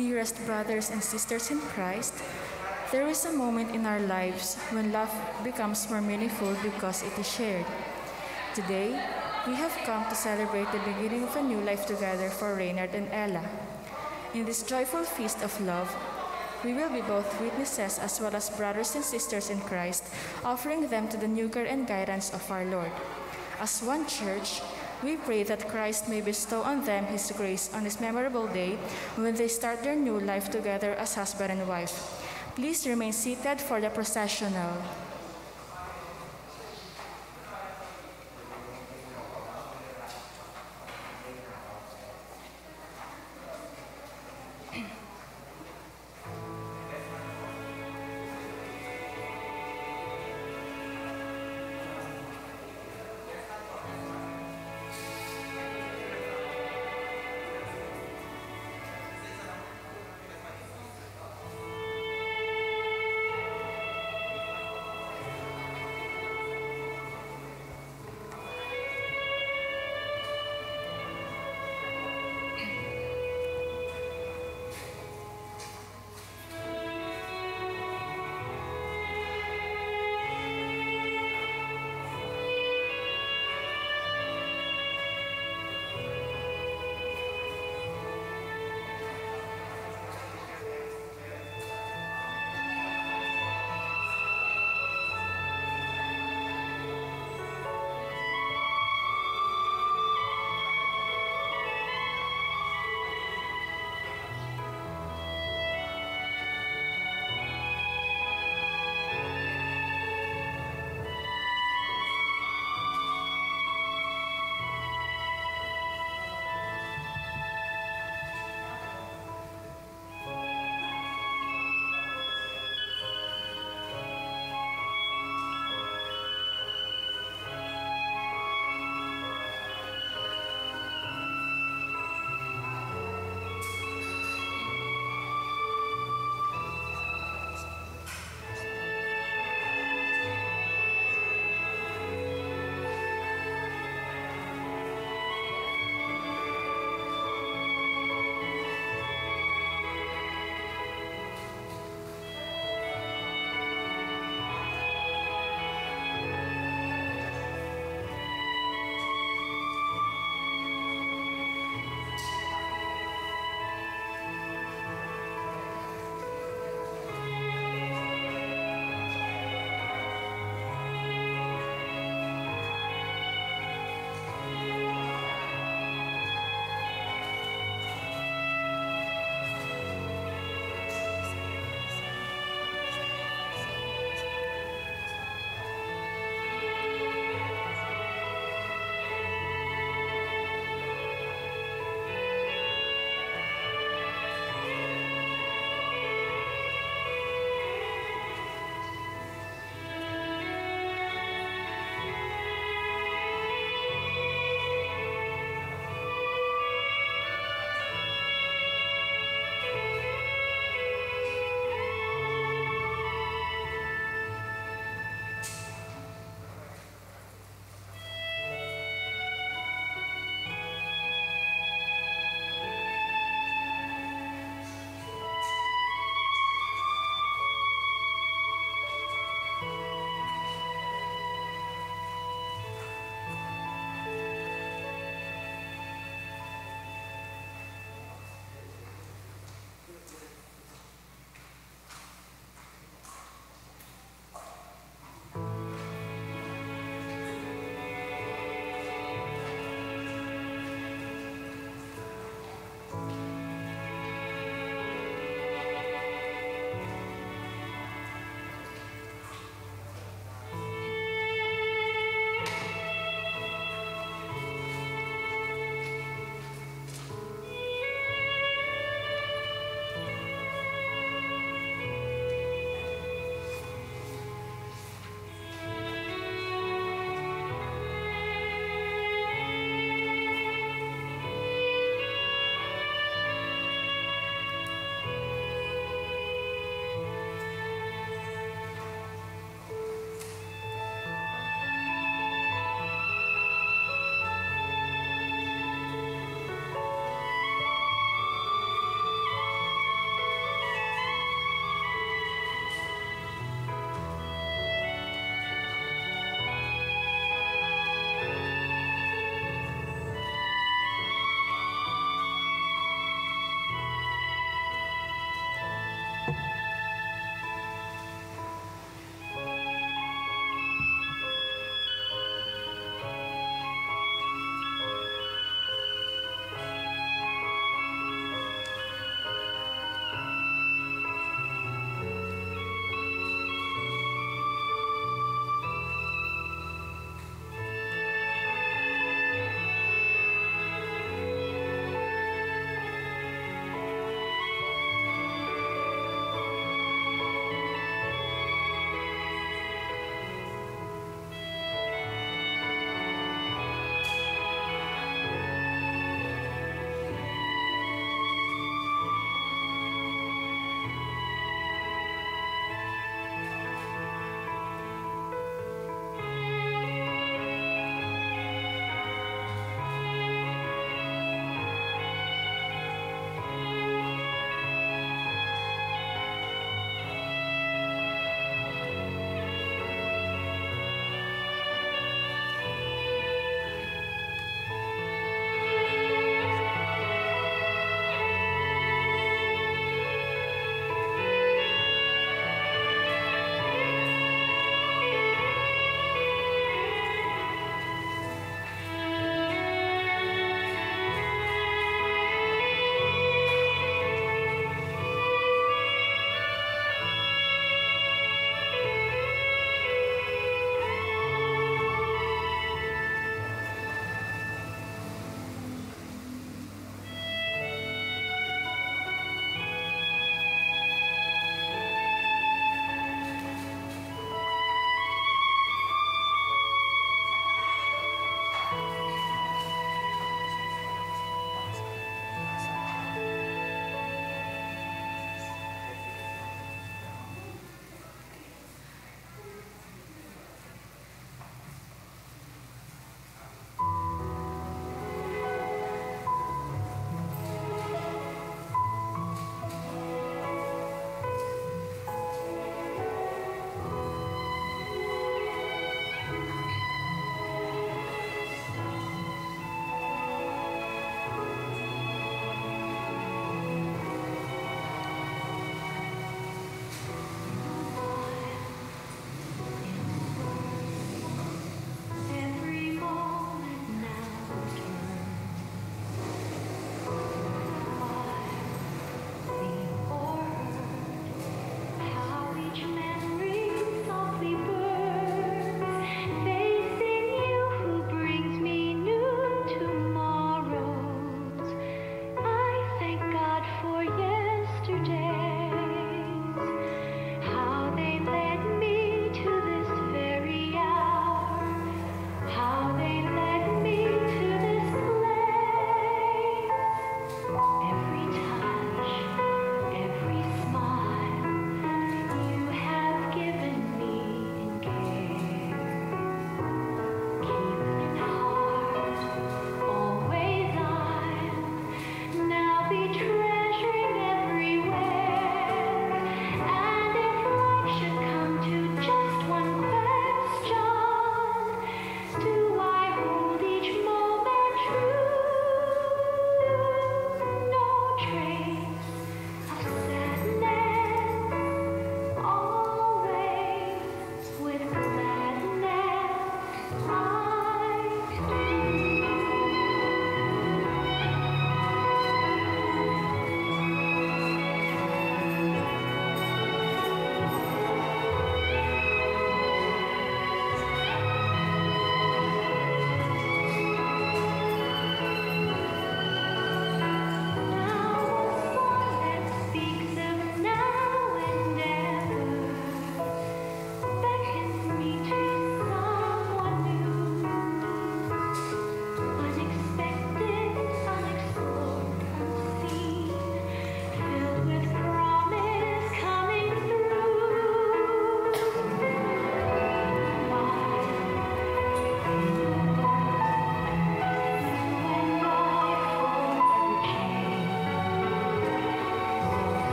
Dearest brothers and sisters in Christ, there is a moment in our lives when love becomes more meaningful because it is shared. Today, we have come to celebrate the beginning of a new life together for Reynard and Ella. In this joyful feast of love, we will be both witnesses as well as brothers and sisters in Christ, offering them to the new care and guidance of our Lord. As one church, we pray that Christ may bestow on them His grace on this memorable day when they start their new life together as husband and wife. Please remain seated for the processional.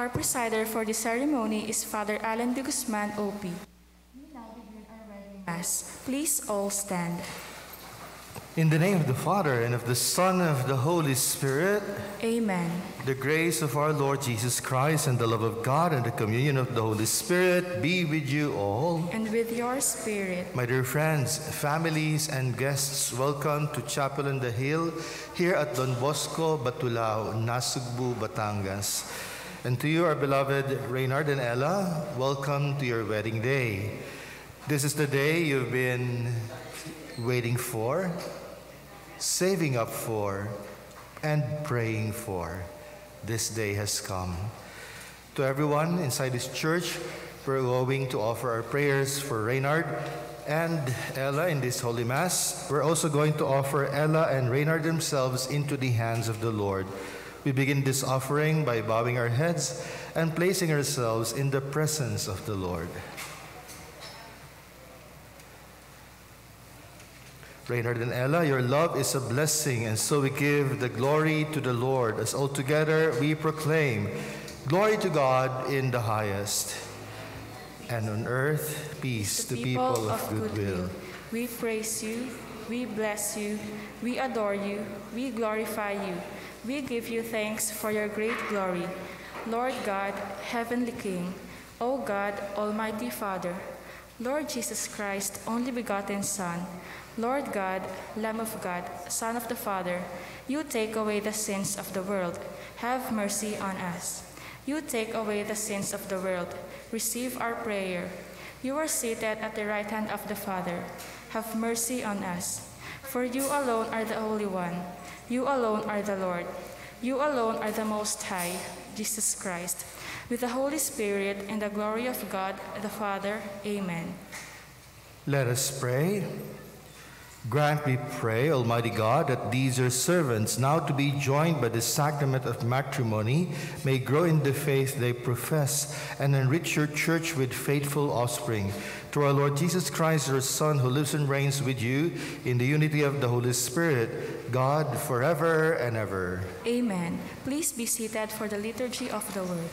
Our presider for the ceremony is Father Alan de Guzman, OP. We now begin our wedding mass. Please all stand. In the name of the Father, and of the Son, and of the Holy Spirit. Amen. The grace of our Lord Jesus Christ, and the love of God, and the communion of the Holy Spirit be with you all. And with your spirit. My dear friends, families, and guests, welcome to Chapel on the Hill here at Don Bosco, Batulao, Nasugbu, Batangas. And to you, our beloved Reynard and Ella, welcome to your wedding day. This is the day you've been waiting for, saving up for, and praying for. This day has come. To everyone inside this church, we're going to offer our prayers for Reynard and Ella in this Holy Mass. We're also going to offer Ella and Reynard themselves into the hands of the Lord. We begin this offering by bowing our heads and placing ourselves in the presence of the Lord. Reynard and Ella, your love is a blessing, and so we give the glory to the Lord, as altogether we proclaim, glory to God in the highest, and on earth peace to people of goodwill. We praise you, we bless you, we adore you, we glorify you. We give you thanks for your great glory. Lord God, Heavenly King, O God, Almighty Father, Lord Jesus Christ, only begotten Son, Lord God, Lamb of God, Son of the Father, you take away the sins of the world. Have mercy on us. You take away the sins of the world. Receive our prayer. You are seated at the right hand of the Father. Have mercy on us. For you alone are the Holy One. You alone are the Lord. You alone are the Most High, Jesus Christ, with the Holy Spirit and the glory of God the Father. Amen. Let us pray. Grant, we pray, Almighty God, that these your servants, now to be joined by the sacrament of matrimony, may grow in the faith they profess and enrich your church with faithful offspring. Through our Lord Jesus Christ, your Son, who lives and reigns with you in the unity of the Holy Spirit, God, forever and ever. Amen. Please be seated for the liturgy of the Word.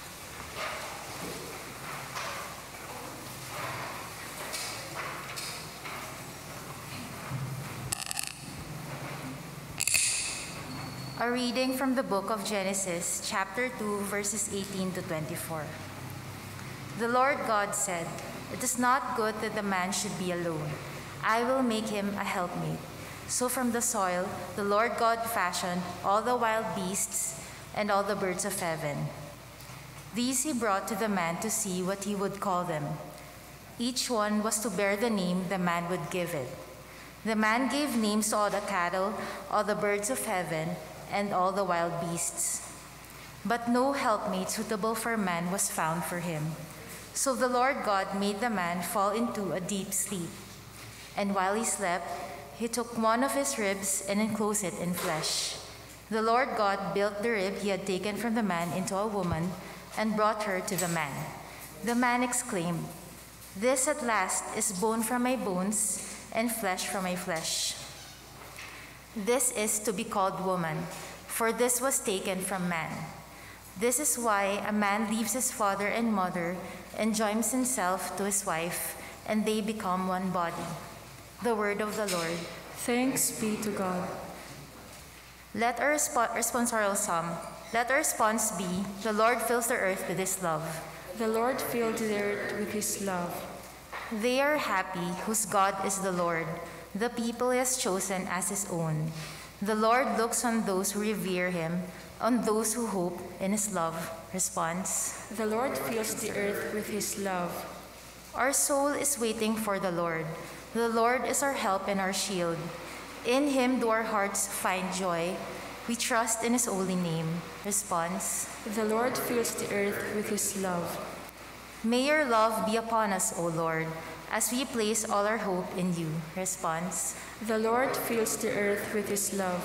A reading from the book of Genesis, chapter 2, verses 18 to 24. The Lord God said, "It is not good that the man should be alone. I will make him a helpmate." So from the soil, the Lord God fashioned all the wild beasts and all the birds of heaven. These he brought to the man to see what he would call them. Each one was to bear the name the man would give it. The man gave names to all the cattle, all the birds of heaven, and all the wild beasts. But no helpmate suitable for man was found for him. So the Lord God made the man fall into a deep sleep. And while he slept, he took one of his ribs and enclosed it in flesh. The Lord God built the rib he had taken from the man into a woman and brought her to the man. The man exclaimed, "This at last is bone from my bones and flesh from my flesh. This is to be called woman, for this was taken from man. This is why a man leaves his father and mother and joins himself to his wife, and they become one body." The word of the Lord. Thanks be to God. Let our responsorial psalm. Let our response be, "The Lord fills the earth with his love." The Lord filled the earth with his love. They are happy whose God is the Lord, the people he has chosen as his own. The Lord looks on those who revere him, on those who hope in his love. Response. The Lord fills the earth with his love. Our soul is waiting for the Lord. The Lord is our help and our shield. In him do our hearts find joy. We trust in his holy name. Response. The Lord fills the earth with his love. May your love be upon us, O Lord, as we place all our hope in you. Response. The Lord fills the earth with his love.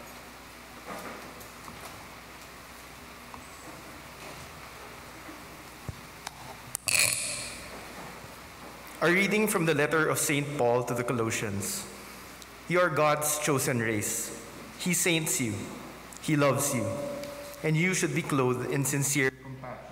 A reading from the letter of St. Paul to the Colossians. You are God's chosen race. He saints you. He loves you. And you should be clothed in sincere compassion,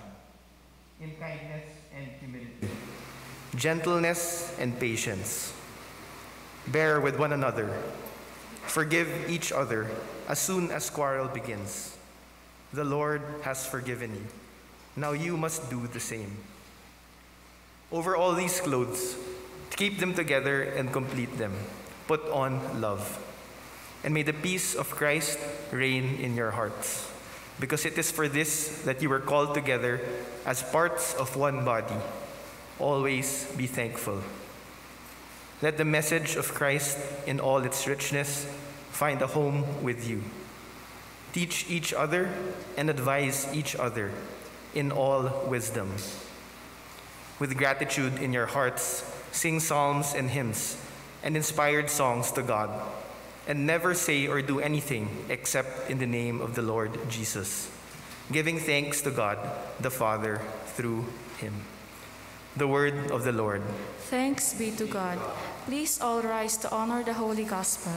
gentleness, and patience. Bear with one another. Forgive each other as soon as quarrel begins. The Lord has forgiven you. Now you must do the same. Over all these clothes, keep them together and complete them. Put on love. And may the peace of Christ reign in your hearts, because it is for this that you were called together as parts of one body. Always be thankful. Let the message of Christ in all its richness find a home with you. Teach each other and advise each other in all wisdom. With gratitude in your hearts, sing psalms and hymns and inspired songs to God, and never say or do anything except in the name of the Lord Jesus, giving thanks to God the Father through him. The word of the Lord. Thanks be to God. Please all rise to honor the Holy Gospel.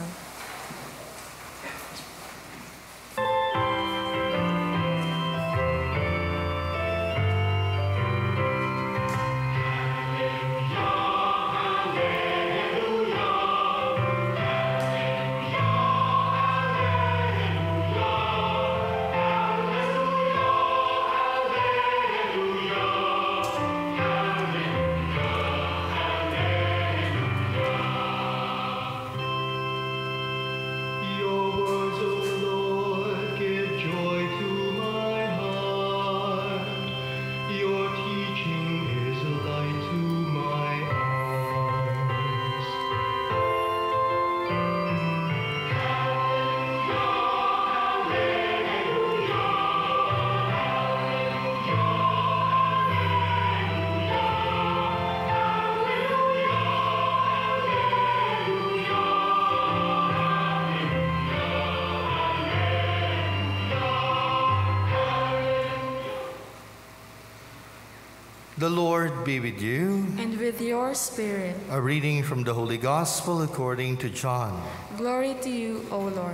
The Lord be with you. And with your spirit. A reading from the Holy Gospel according to John. Glory to you, O Lord.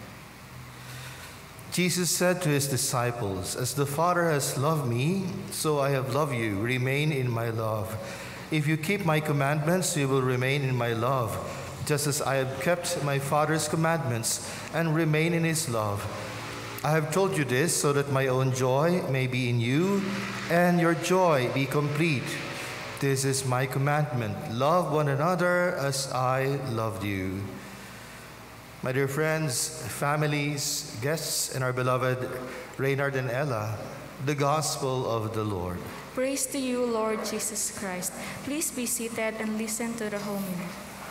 Jesus said to his disciples, "As the Father has loved me, so I have loved you. Remain in my love. If you keep my commandments, you will remain in my love, just as I have kept my Father's commandments and remain in his love. I have told you this so that my own joy may be in you and your joy be complete. This is my commandment: love one another as I loved you." My dear friends, families, guests, and our beloved Reynard and Ella, the Gospel of the Lord. Praise to you, Lord Jesus Christ. Please be seated and listen to the homily.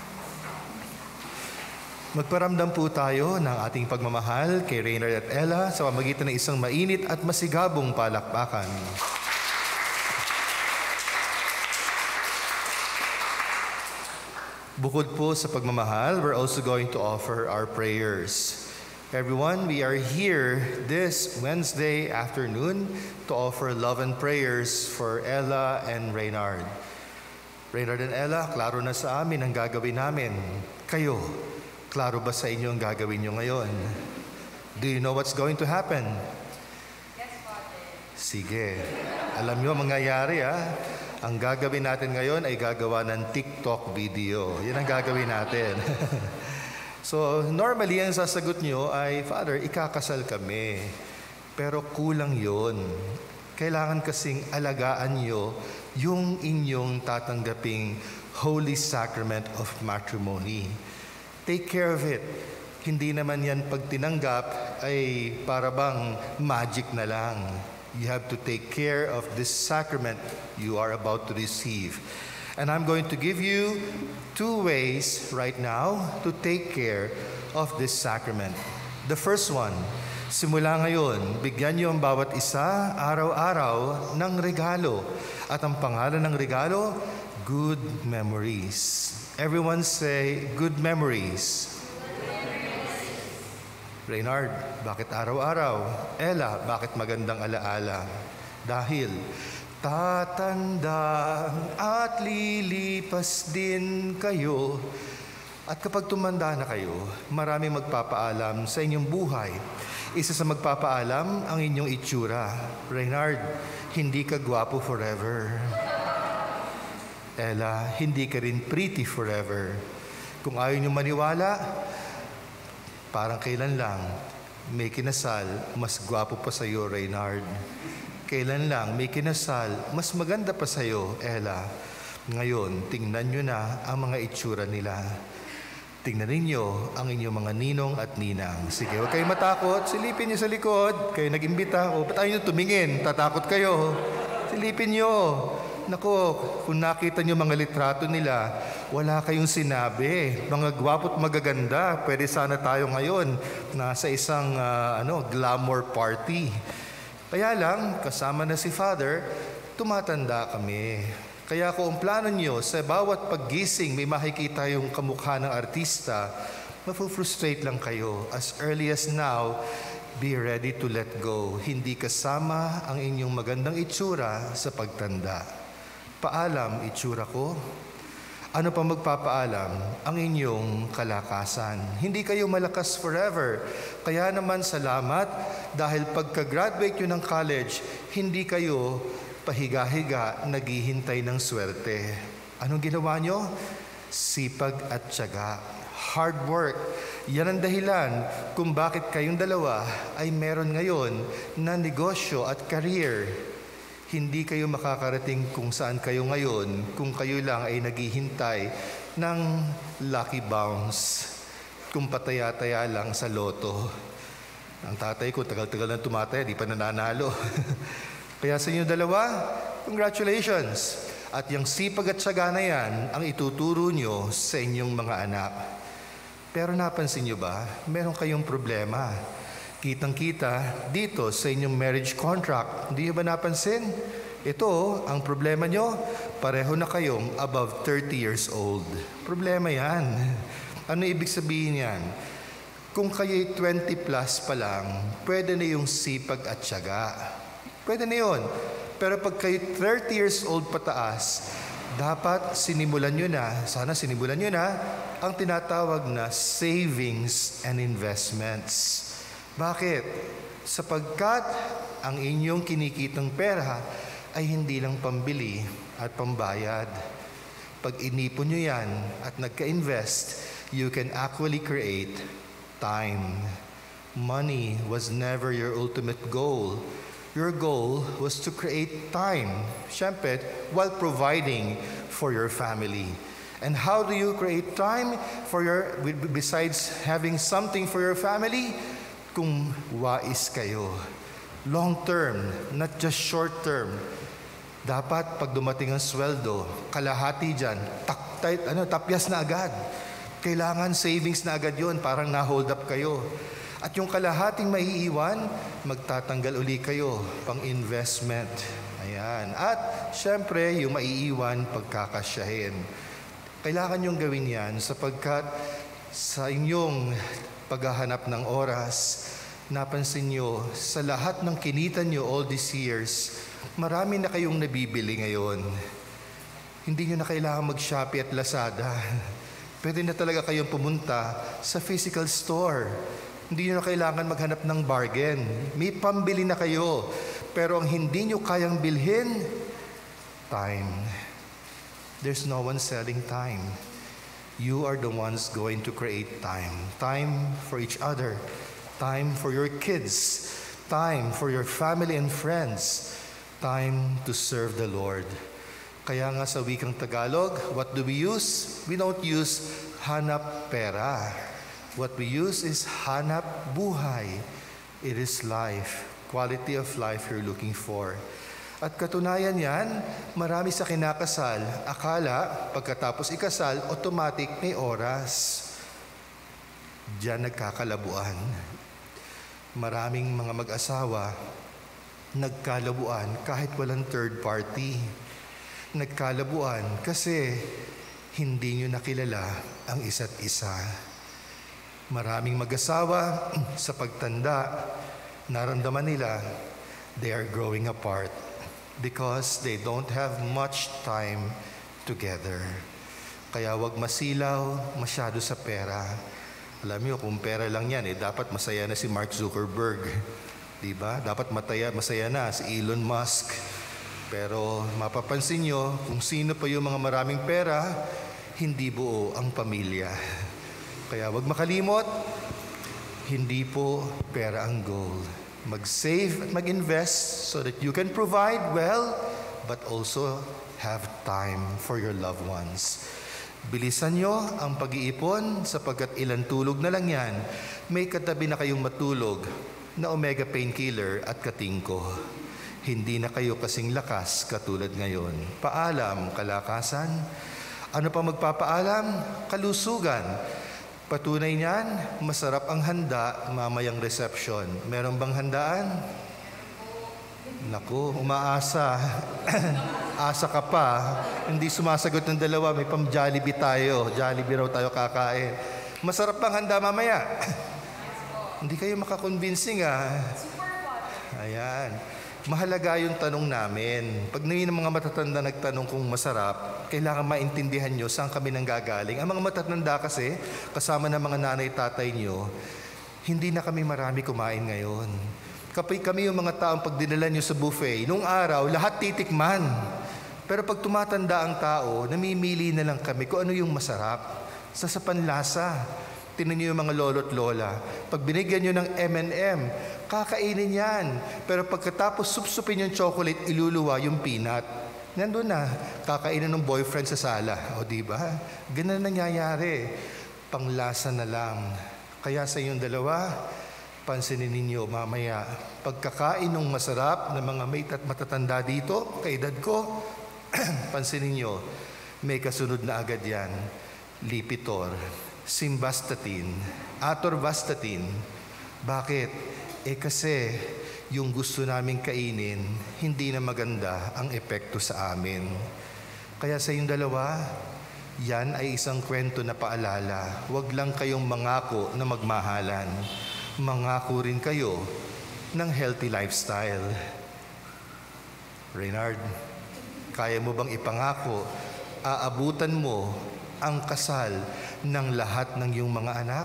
Magparamdam po tayo ng ating pagmamahal kay Reynard at Ella sa pamamagitan ng isang mainit at masigabong palakpakan. Bukod po sa pagmamahal, we're also going to offer our prayers. Everyone, we are here this Wednesday afternoon to offer love and prayers for Ella and Reynard. Reynard and Ella, klaro na sa amin ang gagawin namin. Kayo, klaro ba sa inyo ang gagawin nyo ngayon? Do you know what's going to happen? Yes, Father. Sige. Alam nyo ang mangyayari, ha? Ang gagawin natin ngayon ay gagawa ng TikTok video. Yan ang gagawin natin. So, normally, ang sasagot nyo ay, "Father, ikakasal kami." Pero kulang yon. Kailangan kasing alagaan nyo yung inyong tatanggaping Holy Sacrament of Matrimony. Take care of it. Hindi naman yan pag tinanggap ay para bang magic na lang. You have to take care of this sacrament you are about to receive. And I'm going to give you 2 ways right now to take care of this sacrament. The first one, simula ngayon, bigyan niyo ang bawat isa araw-araw ng regalo. At ang pangalan ng regalo, good memories. Everyone say, good memories. Reynard, bakit araw-araw? Ella, bakit magandang alaala? Dahil tatanda at lilipas din kayo. At kapag tumanda na kayo, maraming magpapaalam sa inyong buhay. Isa sa magpapaalam ang inyong itsura. Reynard, hindi ka gwapo forever. Ella, hindi ka rin pretty forever. Kung ayaw niyo maniwala, parang kailan lang may kinasal, mas gwapo pa sa'yo, Reynard. Kailan lang may kinasal, mas maganda pa sa'yo, Ella. Ngayon, tingnan nyo na ang mga itsura nila. Tingnan ninyo ang inyong mga ninong at ninang. Sige, huwag kayong matakot. Silipin nyo sa likod. Kayo nag-imbita. O, ba't ayaw nyo tumingin? Tatakot kayo. Silipin nyo. Nako, kung nakita nyo mga litrato nila, wala kayong sinabi. Mga gwapo't magaganda. Pwede sana tayo ngayon nasa isang glamour party. Kaya lang, kasama na si Father, tumatanda kami. Kaya kung ang plano nyo, sa bawat paggising, may makikita yung kamukha ng artista, mafu-frustrate lang kayo. As early as now, be ready to let go. Hindi kasama ang inyong magandang itsura sa pagtanda. Paalam, itsura ko. Ano pa magpapaalam? Ang inyong kalakasan. Hindi kayo malakas forever. Kaya naman salamat dahil pagka-graduate nyo ng college, hindi kayo pahiga-higa, naghihintay ng swerte. Anong ginawa nyo? Sipag at tiyaga. Hard work. Yan ang dahilan kung bakit kayong dalawa ay meron ngayon na negosyo at career. Hindi kayo makakarating kung saan kayo ngayon kung kayo lang ay naghihintay ng lucky bounce. Kung pataya-taya lang sa loto. Ang tatay ko, tagal-tagal na tumataya, di pa nananalo. Kaya sa inyo dalawa, congratulations. At yung sipag at tiyaga na yan, ang ituturo nyo sa inyong mga anak. Pero napansin nyo ba, meron kayong problema. Kitang-kita dito sa inyong marriage contract. Hindi nyo ba napansin? Ito, ang problema nyo, pareho na kayong above 30 years old. Problema yan. Ano ibig sabihin yan? Kung kayo'y 20 plus pa lang, pwede na yung sipag at tiyaga. Pwede na yun. Pero pag kayo 30 years old pataas, dapat sinimulan nyo na, sana sinimulan nyo na, ang tinatawag na savings and investments. Bakit? Sapagkat ang inyong kinikitang pera ay hindi lang pambili at pambayad. Pag inipon nyo yan at nagka-invest, you can actually create time. Money was never your ultimate goal. Your goal was to create time, syempre, while providing for your family. And how do you create time besides having something for your family? Kung wais kayo. Long term, not just short term. Dapat pag dumating ang sweldo, kalahati dyan, tapyas na agad. Kailangan savings na agad yun, parang na-hold up kayo. At yung kalahating maiiwan, magtatanggal uli kayo pang investment. Ayan. At syempre, yung maiiwan, pagkakasyahin. Kailangan yung gawin yan sapagkat sa inyong paghahanap ng oras, napansin nyo, sa lahat ng kinita nyo all these years, marami na kayong nabibili ngayon. Hindi nyo na kailangan mag-Shopee at Lazada. Pwede na talaga kayong pumunta sa physical store. Hindi nyo na kailangan maghanap ng bargain. May pambili na kayo. Pero ang hindi nyo kayang bilhin, time. There's no one selling time. You are the ones going to create time. Time for each other. Time for your kids. Time for your family and friends. Time to serve the Lord. Kaya nga sa wikang Tagalog, what do we use? We don't use hanap pera. What we use is hanap buhay. It is life. Quality of life you're looking for. At katunayan yan, marami sa kinakasal, akala pagkatapos ikasal, automatic may oras. Diyan nagkakalabuan. Maraming mga mag-asawa, nagkalabuan kahit walang third party. Nagkalabuan kasi hindi nyo nakilala ang isa't isa. Maraming mag-asawa sa pagtanda, naramdaman nila, they are growing apart. Because they don't have much time together. Kaya wag masilaw masyado sa pera. Alam niyo, kung pera lang yan, dapat masaya na si Mark Zuckerberg. Diba? Dapat masaya na si Elon Musk. Pero mapapansin nyo, kung sino pa yung mga maraming pera, hindi buo ang pamilya. Kaya wag makalimot, hindi po pera ang goal. Mag-save at mag-invest so that you can provide well, but also have time for your loved ones. Bilisan nyo ang pag-iipon sapagkat ilang tulog na lang yan, may katabi na kayong matulog na omega painkiller at katingko. Hindi na kayo kasing lakas katulad ngayon. Paalam, kalakasan. Ano pa magpapaalam? Kalusugan. Patunay niyan, masarap ang handa mamayang reception. Meron bang handaan? Naku, umaasa. Asa ka pa. Hindi sumasagot ng dalawa. May pam-Jollibee tayo. Jollibee raw tayo kakain. Masarap bang handa mamaya? Hindi kayo makakonvincing Ayan. Mahalaga yung tanong namin. Pag ng mga matatanda nagtanong kung masarap, kailangan maintindihan nyo saan kami nanggagaling. Ang mga matatanda kasi, kasama ng mga nanay-tatay nyo, hindi na kami marami kumain ngayon. Kapag kami yung mga taong pag dinala nyo sa buffet, nung araw, lahat titikman. Pero pag tumatanda ang tao, namimili na lang kami kung ano yung masarap. Sa panlasa. Tinan nyo yung mga lolo't lola. Pag binigyan nyo ng M&M, kakainin yan. Pero pagkatapos supsupin yung chocolate, iluluwa yung peanut. Nandun na, kakainin ng boyfriend sa sala. O diba? Ganun nangyayari. Panglasa na lang. Kaya sa inyong dalawa, pansinin ninyo mamaya, pagkakain ng masarap na mga may matatanda dito, kaedad ko, pansinin nyo, may kasunod na agad yan. Lipitor, simvastatin, atorvastatin. Bakit? Kasi yung gusto naming kainin, hindi na maganda ang epekto sa amin. Kaya sa inyong dalawa, yan ay isang kwento na paalala. Huwag lang kayong mangako na magmahalan. Mangako rin kayo ng healthy lifestyle. Reynard, kaya mo bang ipangako, aabutan mo ang kasal ng lahat ng iyong mga anak?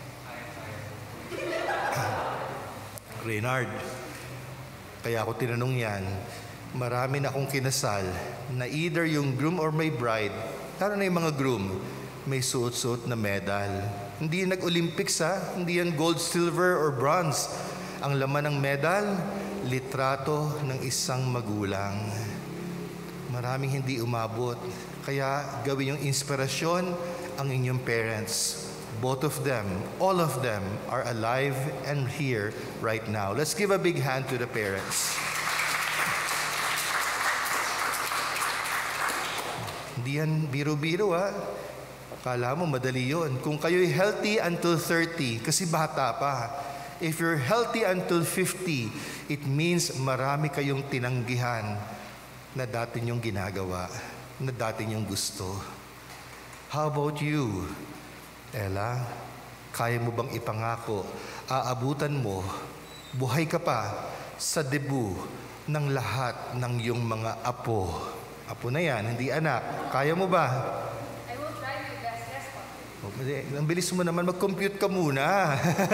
Reynard, kaya ako tinanong yan, marami na akong kinasal na either yung groom or may bride, lalo na yung mga groom, may suot-suot na medal. Hindi yan nag-Olympics hindi yan gold, silver, or bronze. Ang laman ng medal, litrato ng isang magulang. Maraming hindi umabot. Kaya gawin yung inspirasyon ang inyong parents. Both of them, all of them are alive and here right now. Let's give a big hand to the parents. Hindi yan biro-biro Kala mo madali yun. Kung kayo'y healthy until 30, kasi bata pa. If you're healthy until 50, it means marami kayong tinanggihan na dati niyong ginagawa, na dati niyong gusto. How about you? Ella, kaya mo bang ipangako, aabutan mo, buhay ka pa sa debu ng lahat ng iyong mga apo? Apo na yan, hindi anak. Kaya mo ba? I will try my best, yes po. Ang bilis mo naman, mag-compute ka muna.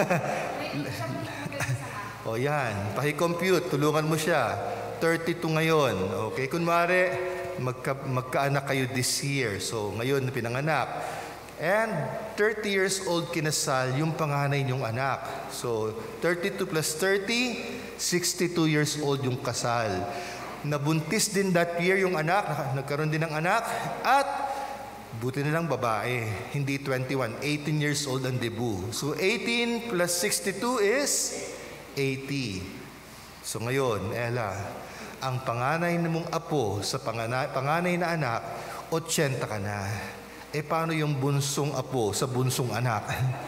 O yan, pahi-compute, tulungan mo siya. 32 ngayon, okay? Kunwari, magkaanak kayo this year. So, ngayon, pinanganak. And 30 years old kinasal yung panganay niyong anak. So, 32 plus 30, 62 years old yung kasal. Nabuntis din that year yung anak, nagkaroon din ng anak, at buti na lang babae, hindi 21, 18 years old ang debut. So, 18 plus 62 is 80. So, ngayon, Ella, ang panganay na mong apo sa panganay na anak, 80 ka na. Paano yung bunsong apo sa bunsong anak?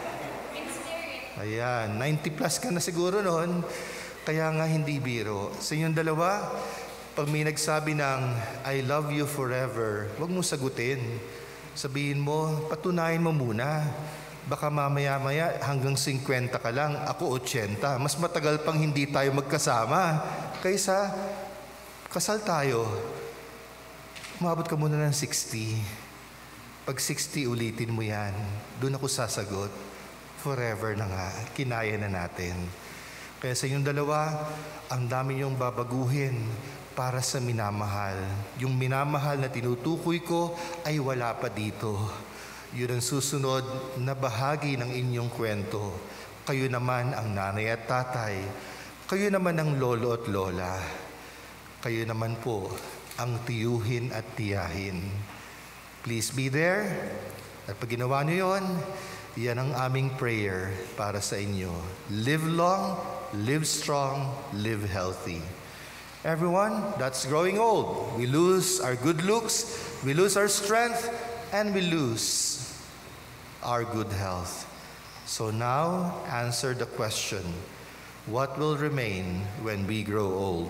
Ayan, 90 plus ka na siguro noon. Kaya nga hindi biro. Sa inyong dalawa, pag may nagsabi ng, I love you forever, huwag mo sagutin. Sabihin mo, patunayan mo muna. Baka mamaya-maya hanggang 50 ka lang, ako 80. Mas matagal pang hindi tayo magkasama. Kaysa, kasal tayo. Umabot ka muna ng 60. Pag 60, ulitin mo yan. Doon ako sasagot. Forever na nga. Kinaya na natin. Kaya sa inyong dalawa, ang dami niyong babaguhin. para sa minamahal. Yung minamahal na tinutukoy ko ay wala pa dito. Yun ang susunod na bahagi ng inyong kwento. Kayo naman ang nanay at tatay. Kayo naman ang lolo at lola. Kayo naman po ang tiyuhin at tiyahin. Please be there. At pag ginawa niyo yun, yan ang aming prayer para sa inyo. Live long, live strong, live healthy. Everyone, that's growing old. We lose our good looks, we lose our strength, and we lose our good health. So now, answer the question, what will remain when we grow old?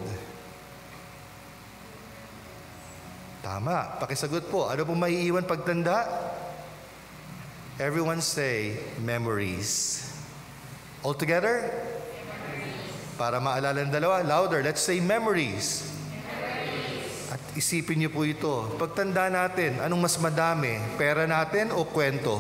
Tama. Pakisagot po. Ano po maiiwan pagtanda? Everyone say, memories. All together? Para maalala ng dalawa, louder. Let's say memories. At isipin niyo po ito. Pagtanda natin, anong mas madami? Pera natin o kwento?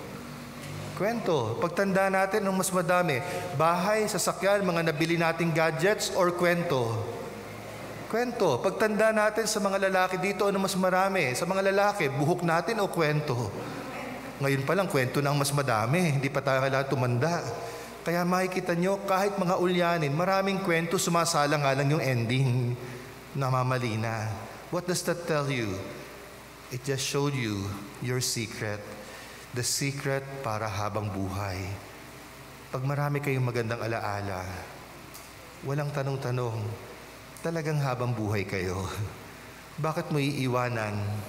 Kwento. Pagtanda natin, anong mas madami? Bahay, sasakyan, mga nabili nating gadgets or kwento? Kwento. Pagtanda natin sa mga lalaki dito, ano mas marami? Sa mga lalaki, buhok natin o kwento? Ngayon pa lang, kwento na ang mas madami. Hindi pa tayo kailangan tumanda. Kaya makikita nyo, kahit mga ulyanin, maraming kwento, sumasala nga lang yung ending. Namamali na. What does that tell you? It just showed you your secret. The secret para habang buhay. Pag marami kayong magandang alaala, walang tanong-tanong, talagang habang buhay kayo. Bakit mo iiwanan,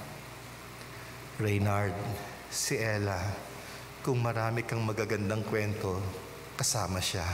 Reynard, si Ella, kung marami kang magagandang kwento, kasama siya?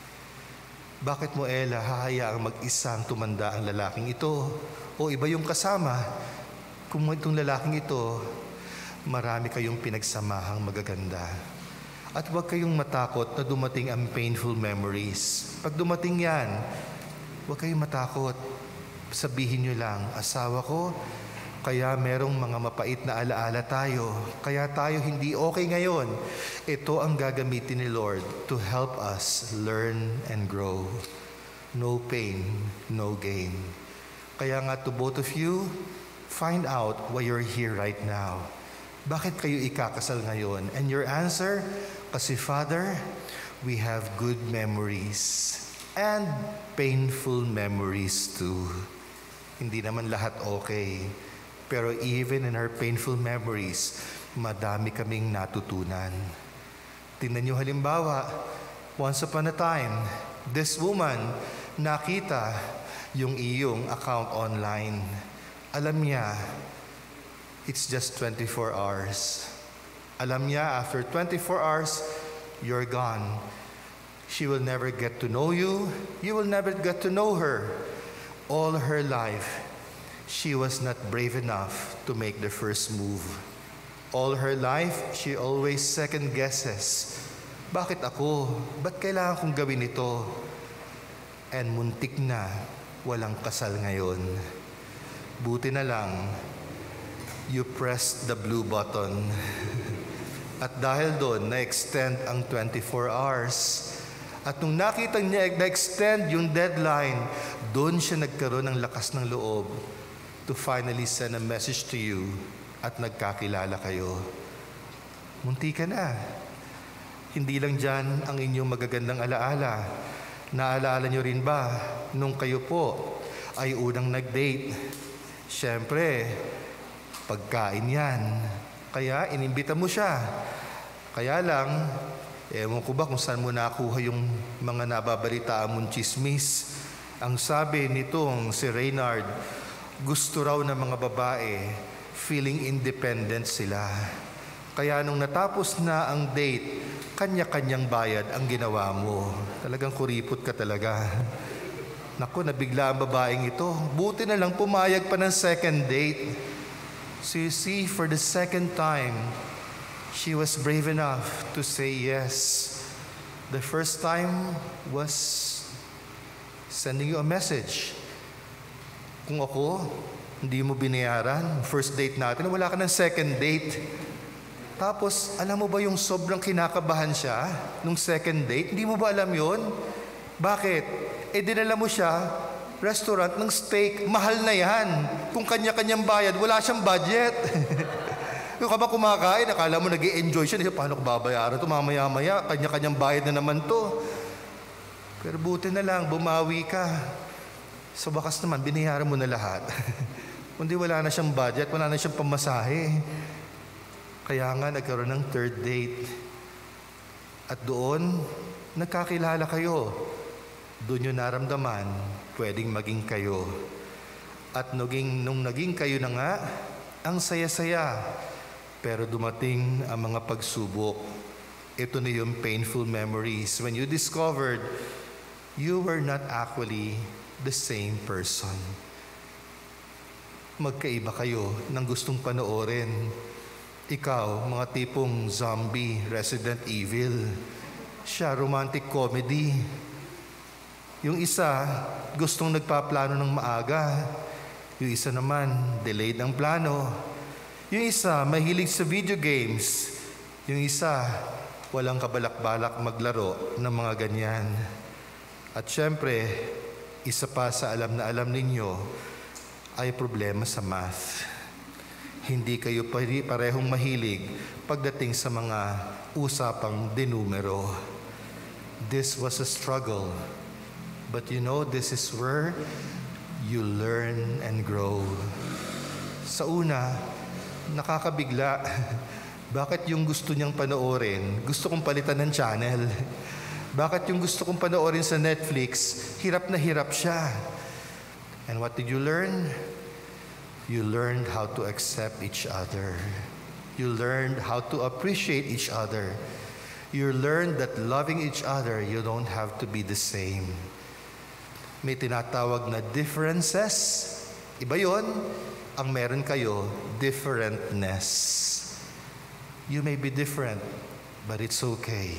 Bakit mo, Ella, hahayaang mag-isang tumanda ang lalaking ito? O iba yung kasama? Kung itong lalaking ito, marami kayong pinagsamahang magaganda. At huwag kayong matakot na dumating ang painful memories. Pag dumating yan, huwag kayong matakot. Sabihin nyo lang, asawa ko, kaya merong mga mapait na alaala tayo. Kaya tayo hindi okay ngayon. Ito ang gagamitin ni Lord to help us learn and grow. No pain, no gain. Kaya nga to both of you, find out why you're here right now. Bakit kayo ikakasal ngayon? And your answer, kasi Father, we have good memories and painful memories too. Hindi naman lahat okay. Pero even in our painful memories, madami kaming natutunan. Tingnan niyo halimbawa, once upon a time, this woman nakita yung iyong account online. Alam niya, it's just 24 hours. Alam niya, after 24 hours, you're gone. She will never get to know you. You will never get to know her. All her life, she was not brave enough to make the first move. All her life, she always second guesses. Bakit ako? Ba't kailangan kong gawin ito? And muntik na, walang kasal ngayon. Buti na lang, you pressed the blue button. At dahil doon, na-extend ang 24 hours. At nung nakita niya na-extend yung deadline, doon siya nagkaroon ng lakas ng loob to finally send a message to you at nagkakilala kayo. Munti ka na. Hindi lang dyan ang inyong magagandang alaala. Naalala nyo rin ba nung kayo po ay unang nag-date? Siyempre, pagkain yan. Kaya inimbita mo siya. Kaya lang, ewan ko ba kung saan mo nakuha yung mga nababalitaan mong chismis. Ang sabi nitong si Reynard, gusto raw ng mga babae, feeling independent sila. Kaya nung natapos na ang date, kanya-kanyang bayad ang ginawa mo. Talagang kuripot ka talaga. Naku, nabigla ang babaeng ito. Buti na lang pumayag pa ng second date. So you see, for the second time, she was brave enough to say yes. The first time was sending you a message. Kung ako, hindi mo binayaran, first date natin, wala ka ng second date. Tapos, alam mo ba yung sobrang kinakabahan siya nung second date? Hindi mo ba alam yon? Bakit? Dinala mo siya restaurant ng steak, mahal na yan. Kung kanya-kanyang bayad, wala siyang budget. Yung ka ba kumakain, akala mo nag-i-enjoy siya, paano ko babayaran ito? Mamaya-maya, kanya-kanyang bayad na naman to. Pero buti na lang, bumawi ka. Sa bakas naman, binayaran mo na lahat. Kundi wala na siyang budget, wala na siyang pamasahe. Kaya nga, nagkaroon ng third date. At doon, nagkakilala kayo. Doon yung naramdaman, pwedeng maging kayo. At nung naging kayo na nga, ang saya-saya. Pero dumating ang mga pagsubok. Ito na yung painful memories. When you discovered, you were not actually the same person. Magkaiba kayo ng gustong panoorin. Ikaw, mga tipong zombie, Resident Evil. Siya, romantic comedy. Yung isa, gustong nagpaplano ng maaga. Yung isa naman, delayed ang plano. Yung isa, mahilig sa video games. Yung isa, walang kabalak-balak maglaro ng mga ganyan. At syempre, isa pa sa alam na alam ninyo ay problema sa math. Hindi kayo parehong mahilig pagdating sa mga usapang denumero. This was a struggle. But you know, this is where you learn and grow. Sa una, nakakabigla. Bakit yung gusto niyang panoorin, gusto kong palitan ng channel? Bakit yung gusto kong panoorin sa Netflix, hirap na hirap siya? And what did you learn? You learned how to accept each other. You learned how to appreciate each other. You learned that loving each other, you don't have to be the same. May tinatawag na differences. Iba yon. Ang meron kayo, differentness. You may be different, but it's okay.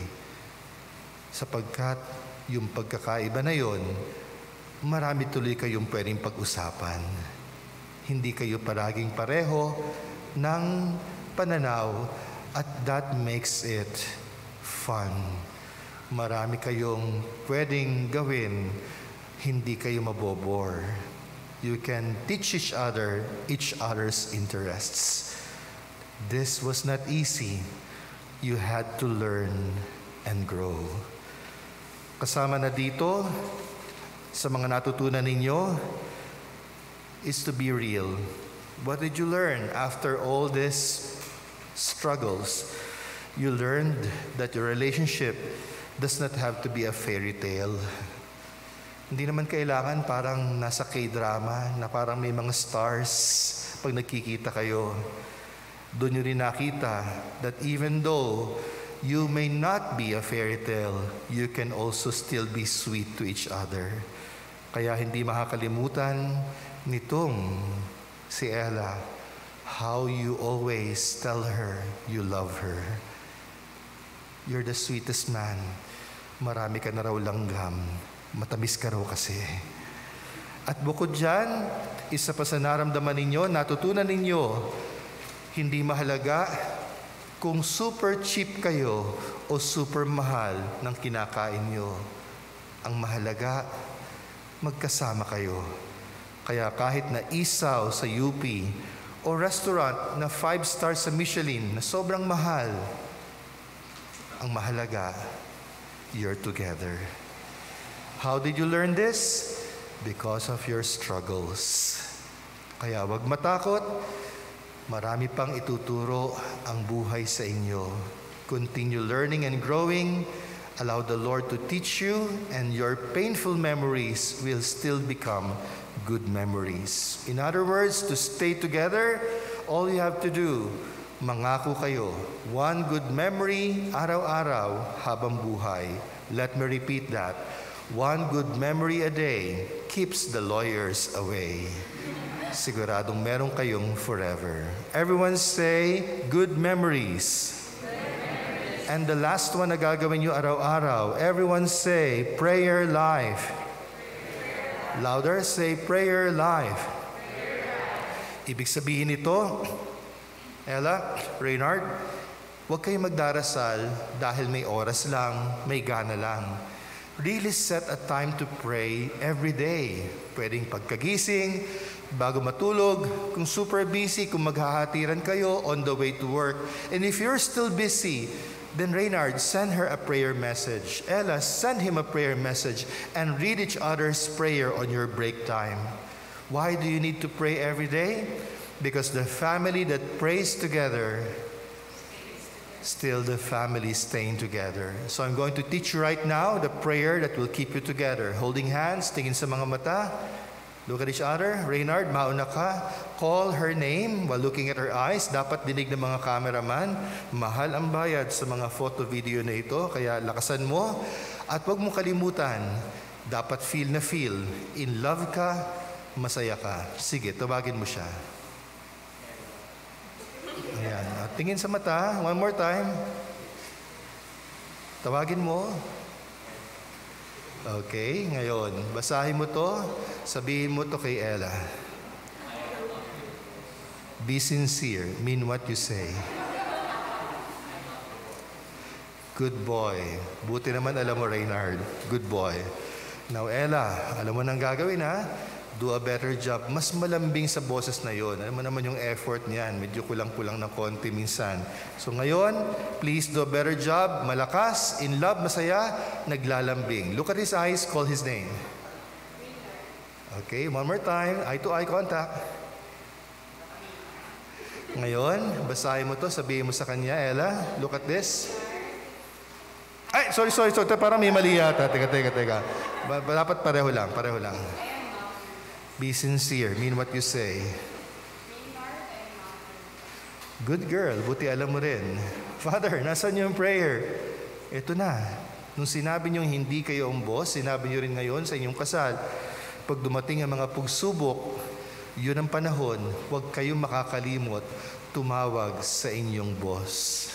Sapagkat yung pagkakaiba na yon, marami tuloy kayong pwedeng pag-usapan. Hindi kayo paraging pareho ng pananaw at that makes it fun. Marami kayong pwedeng gawin, hindi kayo mabobore. You can teach each other's interests. This was not easy. You had to learn and grow. Kasama na dito, sa mga natutunan ninyo, is to be real. What did you learn after all these struggles? You learned that your relationship does not have to be a fairy tale. Hindi naman kailangan parang nasa K-drama na parang may mga stars pag nagkikita kayo. Doon nyo rin nakita that even though you may not be a fairy tale, you can also still be sweet to each other. Kaya hindi makakalimutan nitong si Ella, how you always tell her you love her. You're the sweetest man. Marami ka na raw langgam. Matamis ka raw kasi. At bukod dyan, isa pa sa naramdaman ninyo, natutunan ninyo, hindi mahalaga kung super cheap kayo o super mahal ng kinakain nyo. Ang mahalaga, magkasama kayo. Kaya kahit na isaw sa UP o restaurant na 5-star sa Michelin na sobrang mahal, ang mahalaga, you're together. How did you learn this? Because of your struggles. Kaya wag matakot. Marami pang ituturo ang buhay sa inyo. Continue learning and growing. Allow the Lord to teach you, and your painful memories will still become good memories. In other words, to stay together, all you have to do, mangako kayo. One good memory, araw-araw, habang buhay. Let me repeat that. One good memory a day keeps the lawyers away. Siguradong meron kayong forever. Everyone say, good memories. And the last one na gagawin nyo araw-araw, everyone say, prayer life. Louder, say, prayer life. Ibig sabihin nito, Ella, Reynard, huwag kayong magdarasal dahil may oras lang, may gana lang. really set a time to pray every day. Pwedeng pagkagising, bago matulog, kung super busy, kung maghahatiran kayo on the way to work. And if you're still busy, then Reynard, send her a prayer message. Ella, send him a prayer message and read each other's prayer on your break time. Why do you need to pray every day? Because the family that prays together, still the family staying together. So I'm going to teach you right now the prayer that will keep you together. Holding hands, tingin sa mga mata. Look at each other. Reynard, mauna ka. Call her name while looking at her eyes. Dapat dinig ng mga cameraman. Mahal ang bayad sa mga photo video na ito. Kaya lakasan mo. At huwag mong kalimutan, dapat feel na feel. In love ka, masaya ka. Sige, tawagin mo siya. Ayan. At tingin sa mata. One more time. Tawagin mo. Okay, ngayon, basahin mo to, sabihin mo to kay Ella. Be sincere, mean what you say. Good boy. Buti naman alam mo, Reynard. Good boy. Now, Ella, alam mo nang gagawin, ha? Do a better job. Mas malambing sa boses na yon. Alam mo naman yung effort niyan. Medyo kulang-kulang ng konti minsan. So ngayon, please do a better job. Malakas, in love, masaya, naglalambing. Look at his eyes, call his name. Okay, one more time. Eye-to-eye contact. Ngayon, basahin mo to, sabihin mo sa kanya, Ella, look at this. Ay, sorry. Parang may mali yata. Teka. Dapat pareho lang. Be sincere. Mean what you say. Good girl. Buti alam mo rin. Father, nasan yung prayer? Ito na. Nung sinabi niyong hindi kayo ang boss, sinabi niyo rin ngayon sa inyong kasal, pag dumating ang mga pagsubok, yun ang panahon, huwag kayong makakalimot, tumawag sa inyong boss.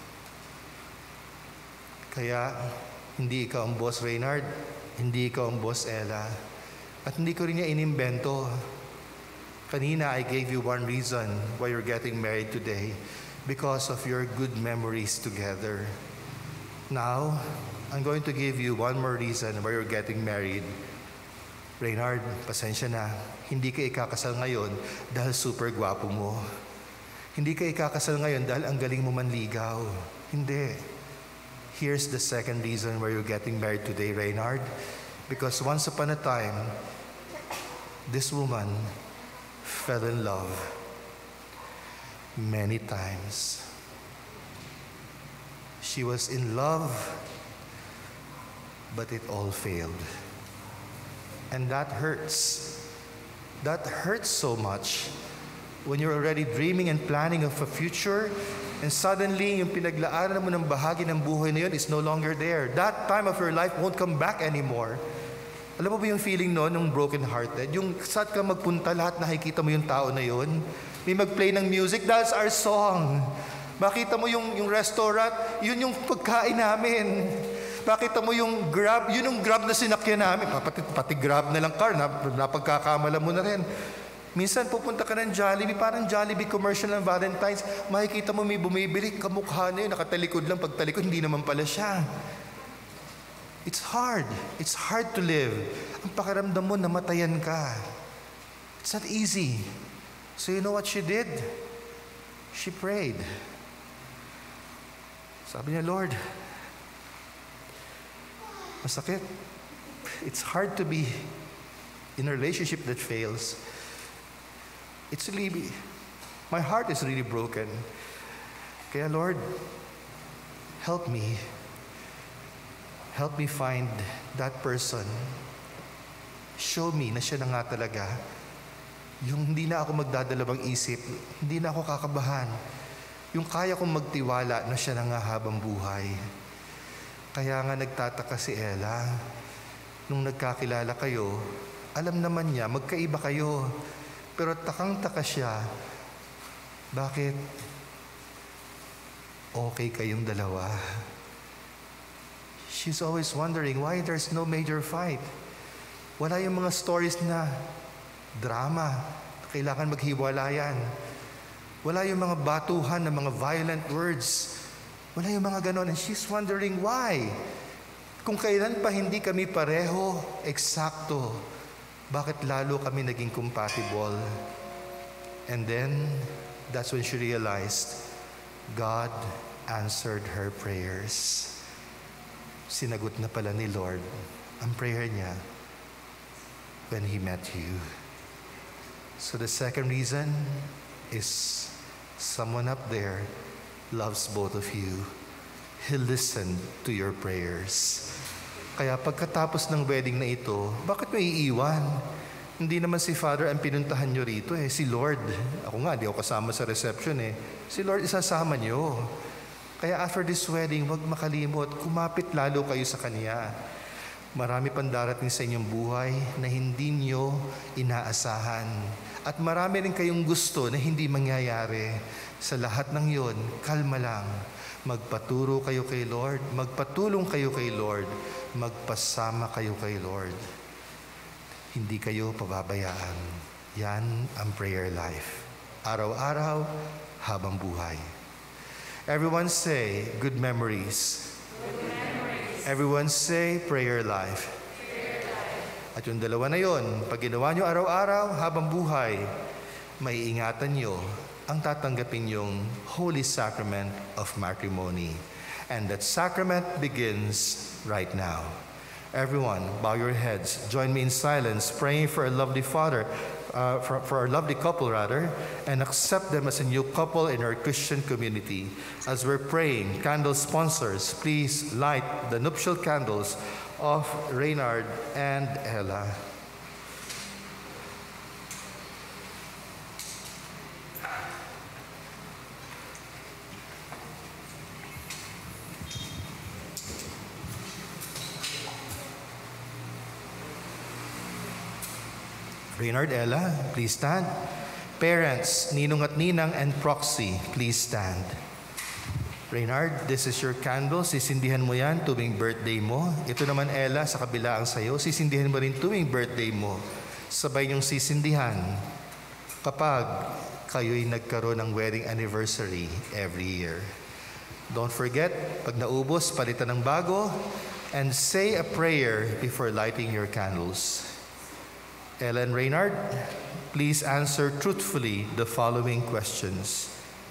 Kaya, hindi ikaw ang boss, Reynard. Hindi ikaw ang boss, Ella. At hindi ko rin niya inimbento. Kanina, I gave you one reason why you're getting married today. Because of your good memories together. Now, I'm going to give you one more reason why you're getting married. Reynard, pasensya na. Hindi ka ikakasal ngayon dahil super gwapo mo. Hindi ka ikakasal ngayon dahil ang galing mo manligaw. Hindi. Here's the second reason why you're getting married today, Reynard. Because once upon a time, this woman fell in love many times. She was in love, but it all failed. And that hurts. That hurts so much when you're already dreaming and planning of a future, and suddenly, yung pinaglaanan mo ng bahagi ng buhay na yun is no longer there. That time of your life won't come back anymore. Alam mo ba yung feeling noon, nung broken-hearted? Yung saan ka magpunta, lahat nakikita mo yung tao na yun. May mag-play ng music, that's our song. Makita mo yung restaurant, yun yung pagkain namin. Makita mo yung Grab, yun yung Grab na sinakyan namin. Pati Grab na lang car, napagkakamala mo na rin. Minsan pupunta ka ng Jollibee, parang Jollibee commercial ng Valentine's, makikita mo may bumibili, kamukha na yun, nakatalikod lang, pagtalikod, hindi naman pala siya. It's hard. It's hard to live. Ang pakiramdam mo, namatayan ka. It's not easy. So you know what she did? She prayed. Sabi niya, Lord, masakit. It's hard to be in a relationship that fails. It's really, my heart is really broken. Kaya Lord, help me. Help me find that person. Show me na siya na nga talaga. Yung hindi na ako magdadalawang isip, hindi na ako kakabahan. Yung kaya kong magtiwala na siya na nga habang buhay. Kaya nga nagtataka si Ella, nung nagkakilala kayo, alam naman niya, magkaiba kayo. Pero takang-taka siya. Bakit? Okay kayong dalawa. She's always wondering why there's no major fight. Wala yung mga stories na drama. Kailangan maghiwalayan. Wala yung mga batuhan na mga violent words. Wala yung mga ganon. And she's wondering why. Kung kailan pa hindi kami pareho, eksakto, bakit lalo kami naging compatible? And then, that's when she realized, God answered her prayers. Sinagot na pala ni Lord ang prayer niya when He met you. So the second reason is someone up there loves both of you. He listened to your prayers. Kaya pagkatapos ng wedding na ito, bakit mo iiwan? Hindi naman si Father ang pinuntahan nyo rito si Lord. Ako nga, di ako kasama sa reception Si Lord isasama nyo. Kaya after this wedding, huwag makalimot, kumapit lalo kayo sa Kanya. Marami pang darating sa inyong buhay na hindi nyo inaasahan. At marami rin kayong gusto na hindi mangyayari. Sa lahat ng yon, kalma lang. Magpaturo kayo kay Lord, magpatulong kayo kay Lord, magpasama kayo kay Lord. Hindi kayo pababayaan. Yan ang prayer life. Araw-araw, habang buhay. Everyone say, good memories. Good memories. Everyone say, prayer life. Prayer life. At yung dalawa na yon, pag ginawa nyo araw-araw, habang buhay, may ingatan nyo ang tatanggapin yung Holy Sacrament of Matrimony. And that sacrament begins right now. Everyone, bow your heads. Join me in silence, praying for a lovely father, for our lovely couple rather, and accept them as a new couple in our Christian community. As we're praying, candle sponsors, please light the nuptial candles of Reynard and Ella. Reynard, Ella, please stand. Parents, ninong at ninang, and proxy, please stand. Reynard, this is your candle. Sisindihan mo yan tuwing birthday mo. Ito naman, Ella, sa kabila ang sayo. Sisindihan mo rin tuwing birthday mo. Sabay niyong sisindihan kapag kayo'y nagkaroon ng wedding anniversary every year. Don't forget, pag naubos, palitan ng bago, and say a prayer before lighting your candles. Ella and Reynard, please answer truthfully the following questions.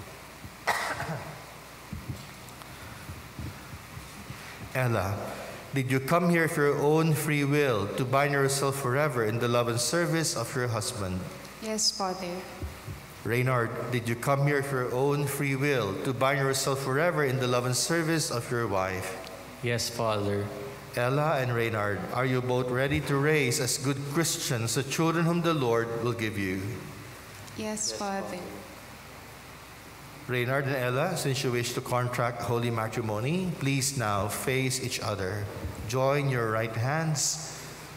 Ella, did you come here for your own free will to bind yourself forever in the love and service of your husband? Yes, Father. Reynard, did you come here for your own free will to bind yourself forever in the love and service of your wife? Yes, Father. Ella and Reynard, are you both ready to raise as good Christians the children whom the Lord will give you? Yes, Father. Reynard and Ella, since you wish to contract holy matrimony, please now face each other. Join your right hands.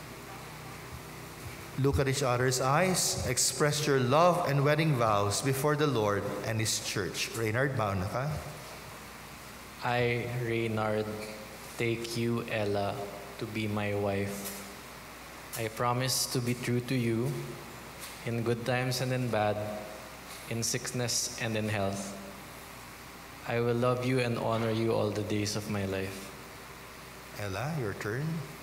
Look at each other's eyes. Express your love and wedding vows before the Lord and His church. Reynard, mauna ka. I, Reynard, take you, Ella, to be my wife. I promise to be true to you in good times and in bad, in sickness and in health. I will love you and honor you all the days of my life. Ella, your turn.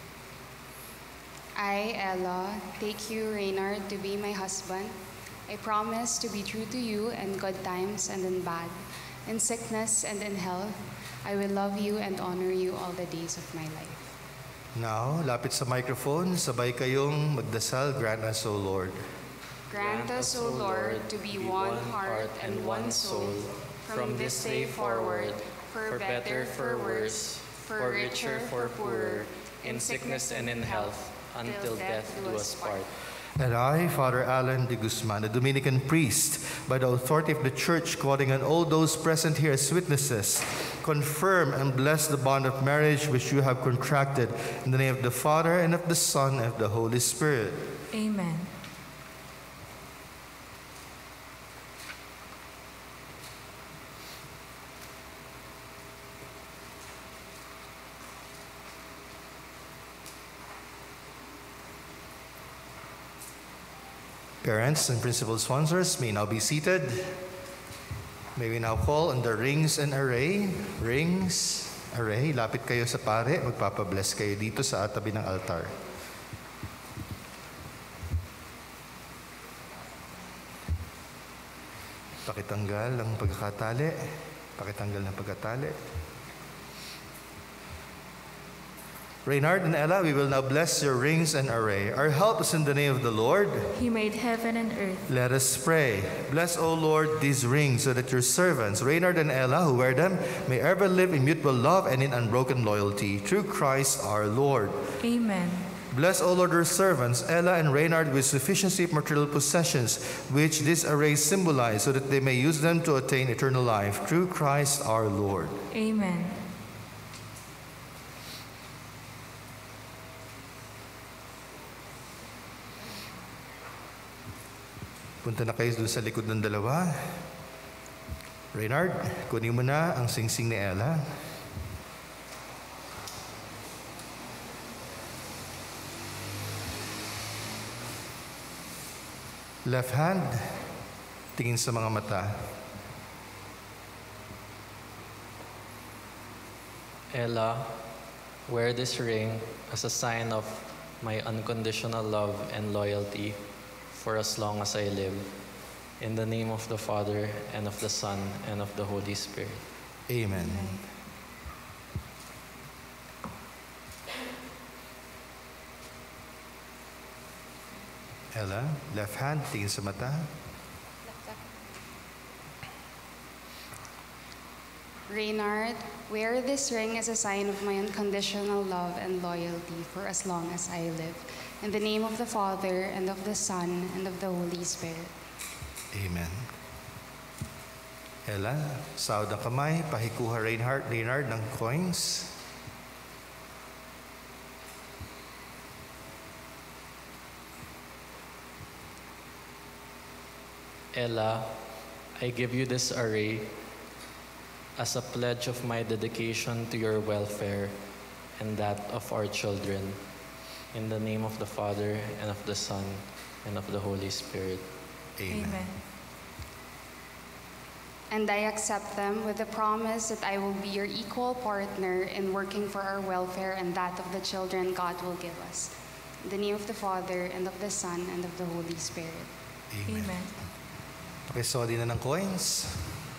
I, Ella, take you, Reynard, to be my husband. I promise to be true to you in good times and in bad, in sickness and in health. I will love you and honor you all the days of my life. Now, lapit sa microphone, sabay kayong magdasal, grant us, O Lord. Grant us, O Lord, to be one heart and one soul, from this day forward, for better, for worse, for richer, for poorer, in sickness and in health, until death do us part. And I, Father Alan de Guzman, a Dominican priest, by the authority of the Church, calling on all those present here as witnesses, confirm and bless the bond of marriage which you have contracted, in the name of the Father, and of the Son, and of the Holy Spirit. Amen. Parents and principal sponsors may now be seated. May we now call on the rings and array. Rings array. Lapit kayo sa pare, magpapabless kayo dito sa tabi ng altar. Pakitanggal ang pagkakatali. Pakitanggal ng pagkatali. Reynard and Ella, we will now bless your rings and array. Our help is in the name of the Lord. He made heaven and earth. Let us pray. Bless, O Lord, these rings so that your servants, Reynard and Ella, who wear them, may ever live in mutual love and in unbroken loyalty. Through Christ our Lord. Amen. Bless, O Lord, your servants, Ella and Reynard, with sufficiency of material possessions, which this array symbolize, so that they may use them to attain eternal life. Through Christ our Lord. Amen. Punta na kayo doon sa likod ng dalawa. Reynard, kunin mo na ang singsing ni Ella. Left hand, tingin sa mga mata. Ella, wear this ring as a sign of my unconditional love and loyalty for as long as I live. In the name of the Father, and of the Son, and of the Holy Spirit. Amen. Ella, left hand, tingin sa mata. Reynard, wear this ring as a sign of my unconditional love and loyalty for as long as I live. In the name of the Father, and of the Son, and of the Holy Spirit. Amen. Ella, sahod ng kamay, pahikuha Reynard ng coins. Ella, I give you this array as a pledge of my dedication to your welfare and that of our children. In the name of the Father, and of the Son, and of the Holy Spirit. Amen. Amen. And I accept them with the promise that I will be your equal partner in working for our welfare and that of the children God will give us. In the name of the Father, and of the Son, and of the Holy Spirit. Amen. Amen. Pakisoli na ng coins.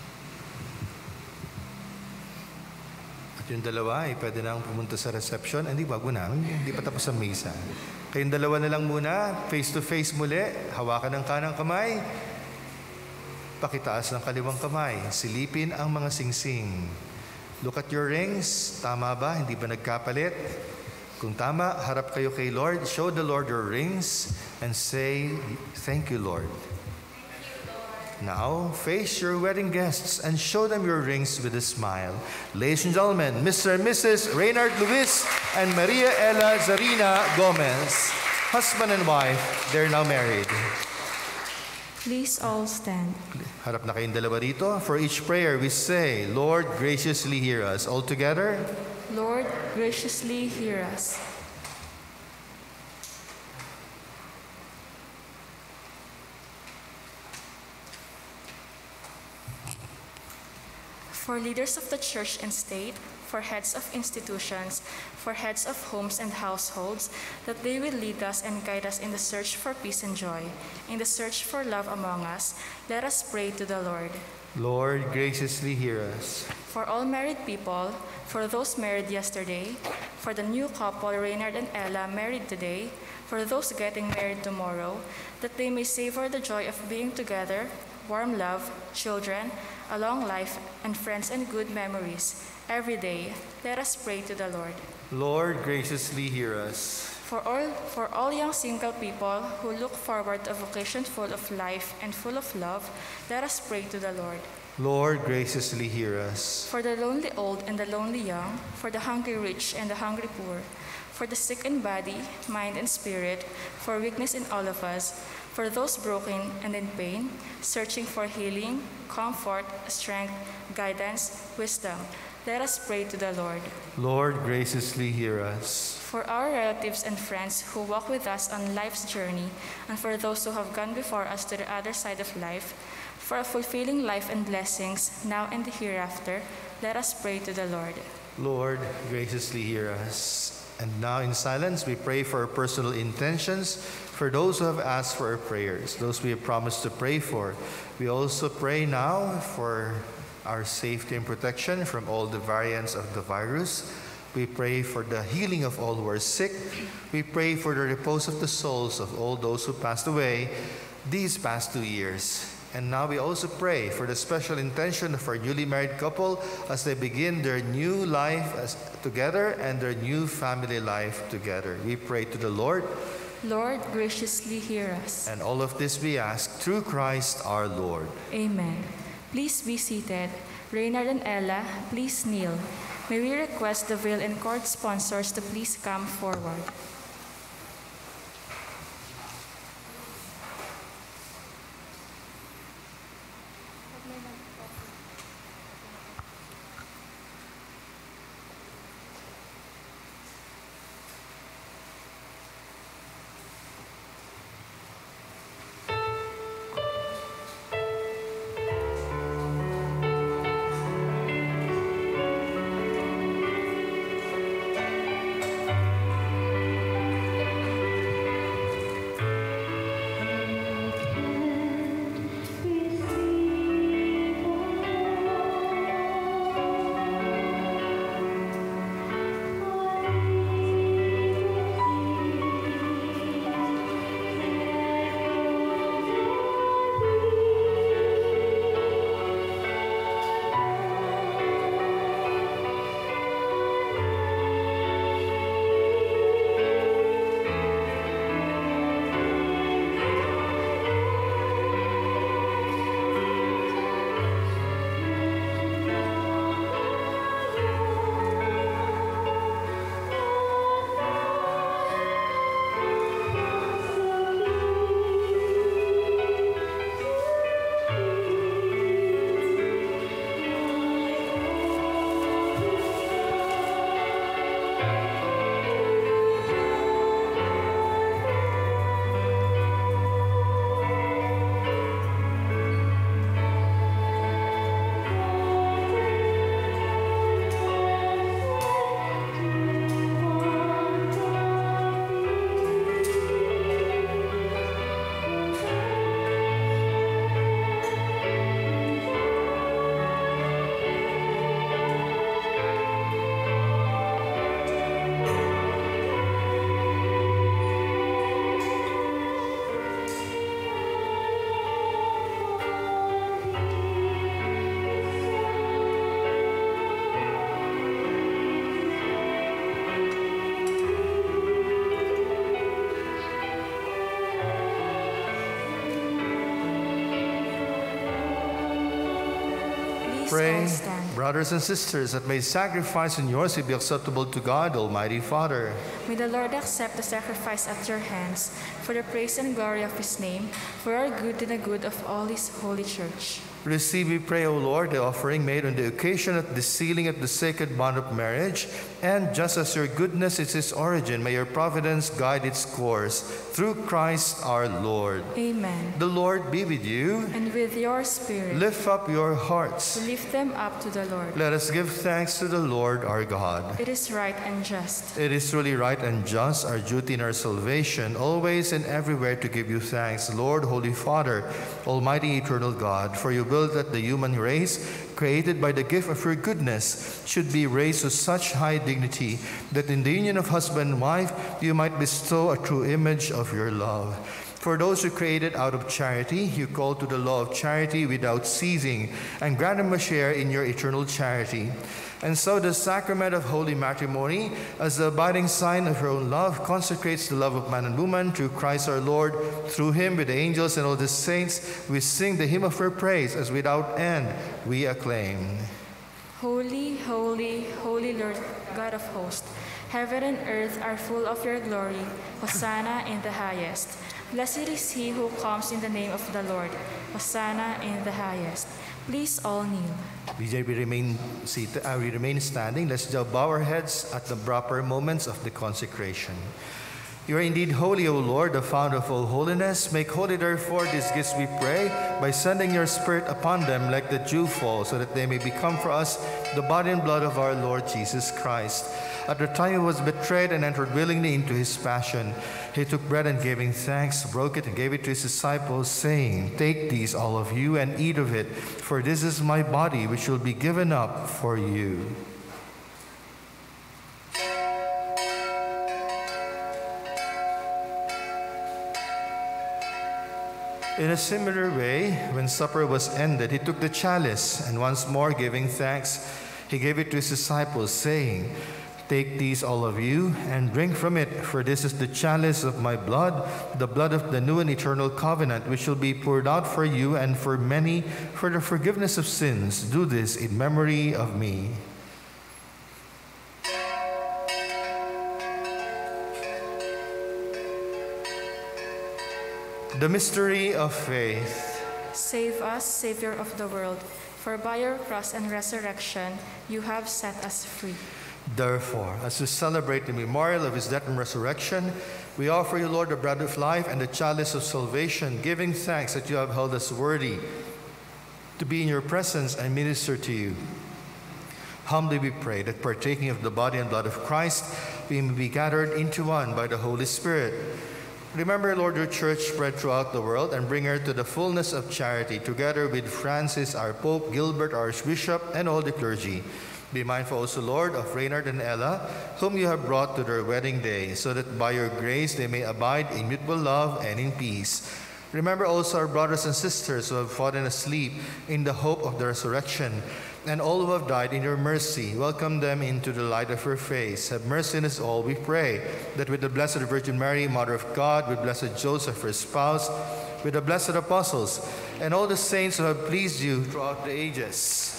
At yung dalawa ay pwede nang pumunta sa reception. Hindi, bago na. Hindi pa tapos ang misa. Kayong dalawa na lang muna, face to face muli. Hawakan ng kanang kamay. Pakitaas ng kaliwang kamay. Silipin ang mga singsing. Look at your rings. Tama ba? Hindi ba nagkapalit? Kung tama, harap kayo kay Lord. Show the Lord your rings and say, "Thank you, Lord." Now, face your wedding guests and show them your rings with a smile. Ladies and gentlemen, Mr. and Mrs. Reynard Luis and Maria Ella Zarina Gomez, husband and wife, they're now married. Please all stand. Harap na kayong dalawa rito. For each prayer, we say, "Lord, graciously hear us." All together. Lord, graciously hear us. For leaders of the church and state, for heads of institutions, for heads of homes and households, that they will lead us and guide us in the search for peace and joy, in the search for love among us, let us pray to the Lord. Lord, graciously hear us. For all married people, for those married yesterday, for the new couple Reynard and Ella married today, for those getting married tomorrow, that they may savor the joy of being together, warm love, children, a long life, and friends and good memories. Every day, let us pray to the Lord. Lord, graciously hear us. For all young single people who look forward to a vocation full of life and full of love, let us pray to the Lord. Lord, graciously hear us. For the lonely old and the lonely young, for the hungry rich and the hungry poor, for the sick in body, mind, and spirit, for weakness in all of us, for those broken and in pain, searching for healing, comfort, strength, guidance, wisdom, let us pray to the Lord. Lord, graciously hear us. For our relatives and friends who walk with us on life's journey, and for those who have gone before us to the other side of life, for a fulfilling life and blessings now and hereafter, let us pray to the Lord. Lord, graciously hear us. And now in silence, we pray for our personal intentions, for those who have asked for our prayers, those we have promised to pray for. We also pray now for our safety and protection from all the variants of the virus. We pray for the healing of all who are sick. We pray for the repose of the souls of all those who passed away these past 2 years. And now we also pray for the special intention of our newly married couple as they begin their new life together and their new family life together. We pray to the Lord. Lord, graciously hear us. And all of this we ask through Christ our Lord. Amen. Please be seated. Reynard and Ella, please kneel. May we request the veil and cord sponsors to please come forward. Pray, brothers and sisters, that may sacrifice in yours be acceptable to God, Almighty Father. May the Lord accept the sacrifice at your hands for the praise and glory of his name, for our good and the good of all his holy church. Receive, we pray, O Lord, the offering made on the occasion of the sealing of the sacred bond of marriage, and just as your goodness is its origin, may your providence guide its course, through Christ our Lord. Amen. The Lord be with you. And with your spirit. Lift up your hearts. Lift them up to the Lord. Let us give thanks to the Lord our God. It is right and just. It is truly right and just, our duty and our salvation, always and everywhere to give you thanks, Lord, Holy Father, Almighty Eternal God, for you will that the human race, created by the gift of your goodness, should be raised to such high dignity that in the union of husband and wife you might bestow a true image of your love. For those who created out of charity, you call to the law of charity without ceasing, and grant them a share in your eternal charity. And so the sacrament of holy matrimony, as the abiding sign of your own love, consecrates the love of man and woman through Christ our Lord. Through him, with the angels and all the saints, we sing the hymn of your praise, as without end we acclaim. Holy, holy, holy Lord God of hosts, heaven and earth are full of your glory. Hosanna in the highest. Blessed is he who comes in the name of the Lord. Hosanna in the highest. Please all kneel. We remain seated. We remain standing. Let's now bow our heads at the proper moments of the consecration. You are indeed holy, O Lord, the fount of all holiness. Make holy, therefore, these gifts, we pray, by sending your Spirit upon them like the dew fall, so that they may become for us the body and blood of our Lord Jesus Christ. At the time he was betrayed and entered willingly into his passion, he took bread and giving thanks, broke it and gave it to his disciples, saying, "Take these, all of you, and eat of it, for this is my body, which will be given up for you." In a similar way, when supper was ended, he took the chalice, and once more giving thanks, he gave it to his disciples, saying, "Take these, all of you, and drink from it, for this is the chalice of my blood, the blood of the new and eternal covenant, which will be poured out for you and for many for the forgiveness of sins. Do this in memory of me." The mystery of faith. Save us, Savior of the world, for by your cross and resurrection you have set us free. Therefore, as we celebrate the memorial of his death and resurrection, we offer you, Lord, the bread of life and the chalice of salvation, giving thanks that you have held us worthy to be in your presence and minister to you. Humbly we pray that, partaking of the body and blood of Christ, we may be gathered into one by the Holy Spirit. Remember, Lord, your church spread throughout the world, and bring her to the fullness of charity, together with Francis, our Pope, Gilbert, our Archbishop, and all the clergy. Be mindful also, Lord, of Reynard and Ella, whom you have brought to their wedding day, so that by your grace they may abide in mutual love and in peace. Remember also our brothers and sisters who have fallen asleep in the hope of the resurrection, and all who have died in your mercy. Welcome them into the light of your face. Have mercy on us all, we pray, that with the Blessed Virgin Mary, Mother of God, with Blessed Joseph, her spouse, with the blessed apostles, and all the saints who have pleased you throughout the ages,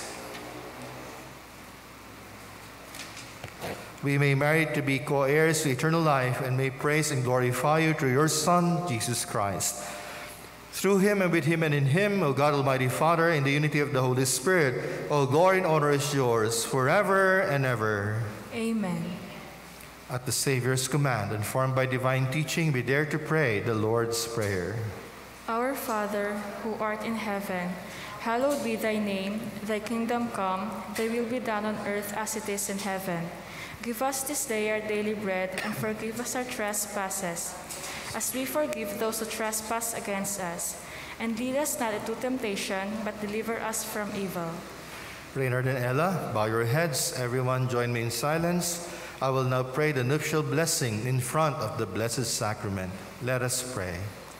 we may merit to be co-heirs to eternal life, and may praise and glorify you through your Son, Jesus Christ. Through him and with him and in him, O God, Almighty Father, in the unity of the Holy Spirit, all glory and honor is yours forever and ever. Amen. At the Savior's command, informed by divine teaching, we dare to pray the Lord's Prayer. Our Father, who art in heaven, hallowed be thy name. Thy kingdom come, thy will be done on earth as it is in heaven. Give us this day our daily bread, and forgive us our trespasses, as we forgive those who trespass against us. And lead us not into temptation, but deliver us from evil. Reynard and Ella, bow your heads. Everyone join me in silence. I will now pray the nuptial blessing in front of the Blessed Sacrament. Let us pray.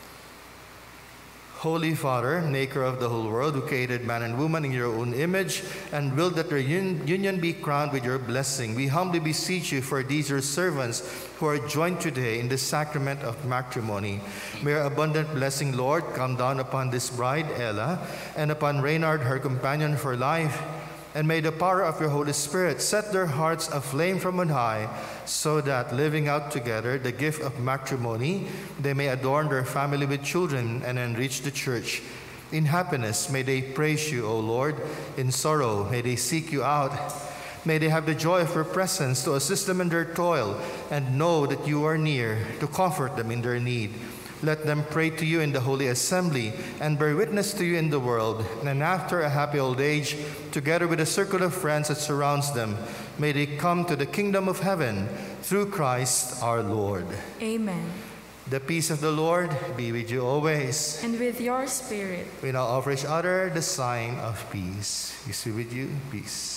Holy Father, maker of the whole world, who created man and woman in your own image and willed that their union be crowned with your blessing, we humbly beseech you for these your servants who are joined today in the sacrament of matrimony. May your abundant blessing, Lord, come down upon this bride, Ella, and upon Reynard, her companion for life. And may the power of your Holy Spirit set their hearts aflame from on high, so that, living out together the gift of matrimony, they may adorn their family with children and enrich the church. In happiness may they praise you, O Lord. In sorrow may they seek you out. May they have the joy of your presence to assist them in their toil, and know that you are near to comfort them in their need. Let them pray to you in the holy assembly and bear witness to you in the world. And after a happy old age, together with a circle of friends that surrounds them, may they come to the kingdom of heaven through Christ our Lord. Amen. The peace of the Lord be with you always. And with your spirit. We now offer each other the sign of peace. Peace be with you. Peace.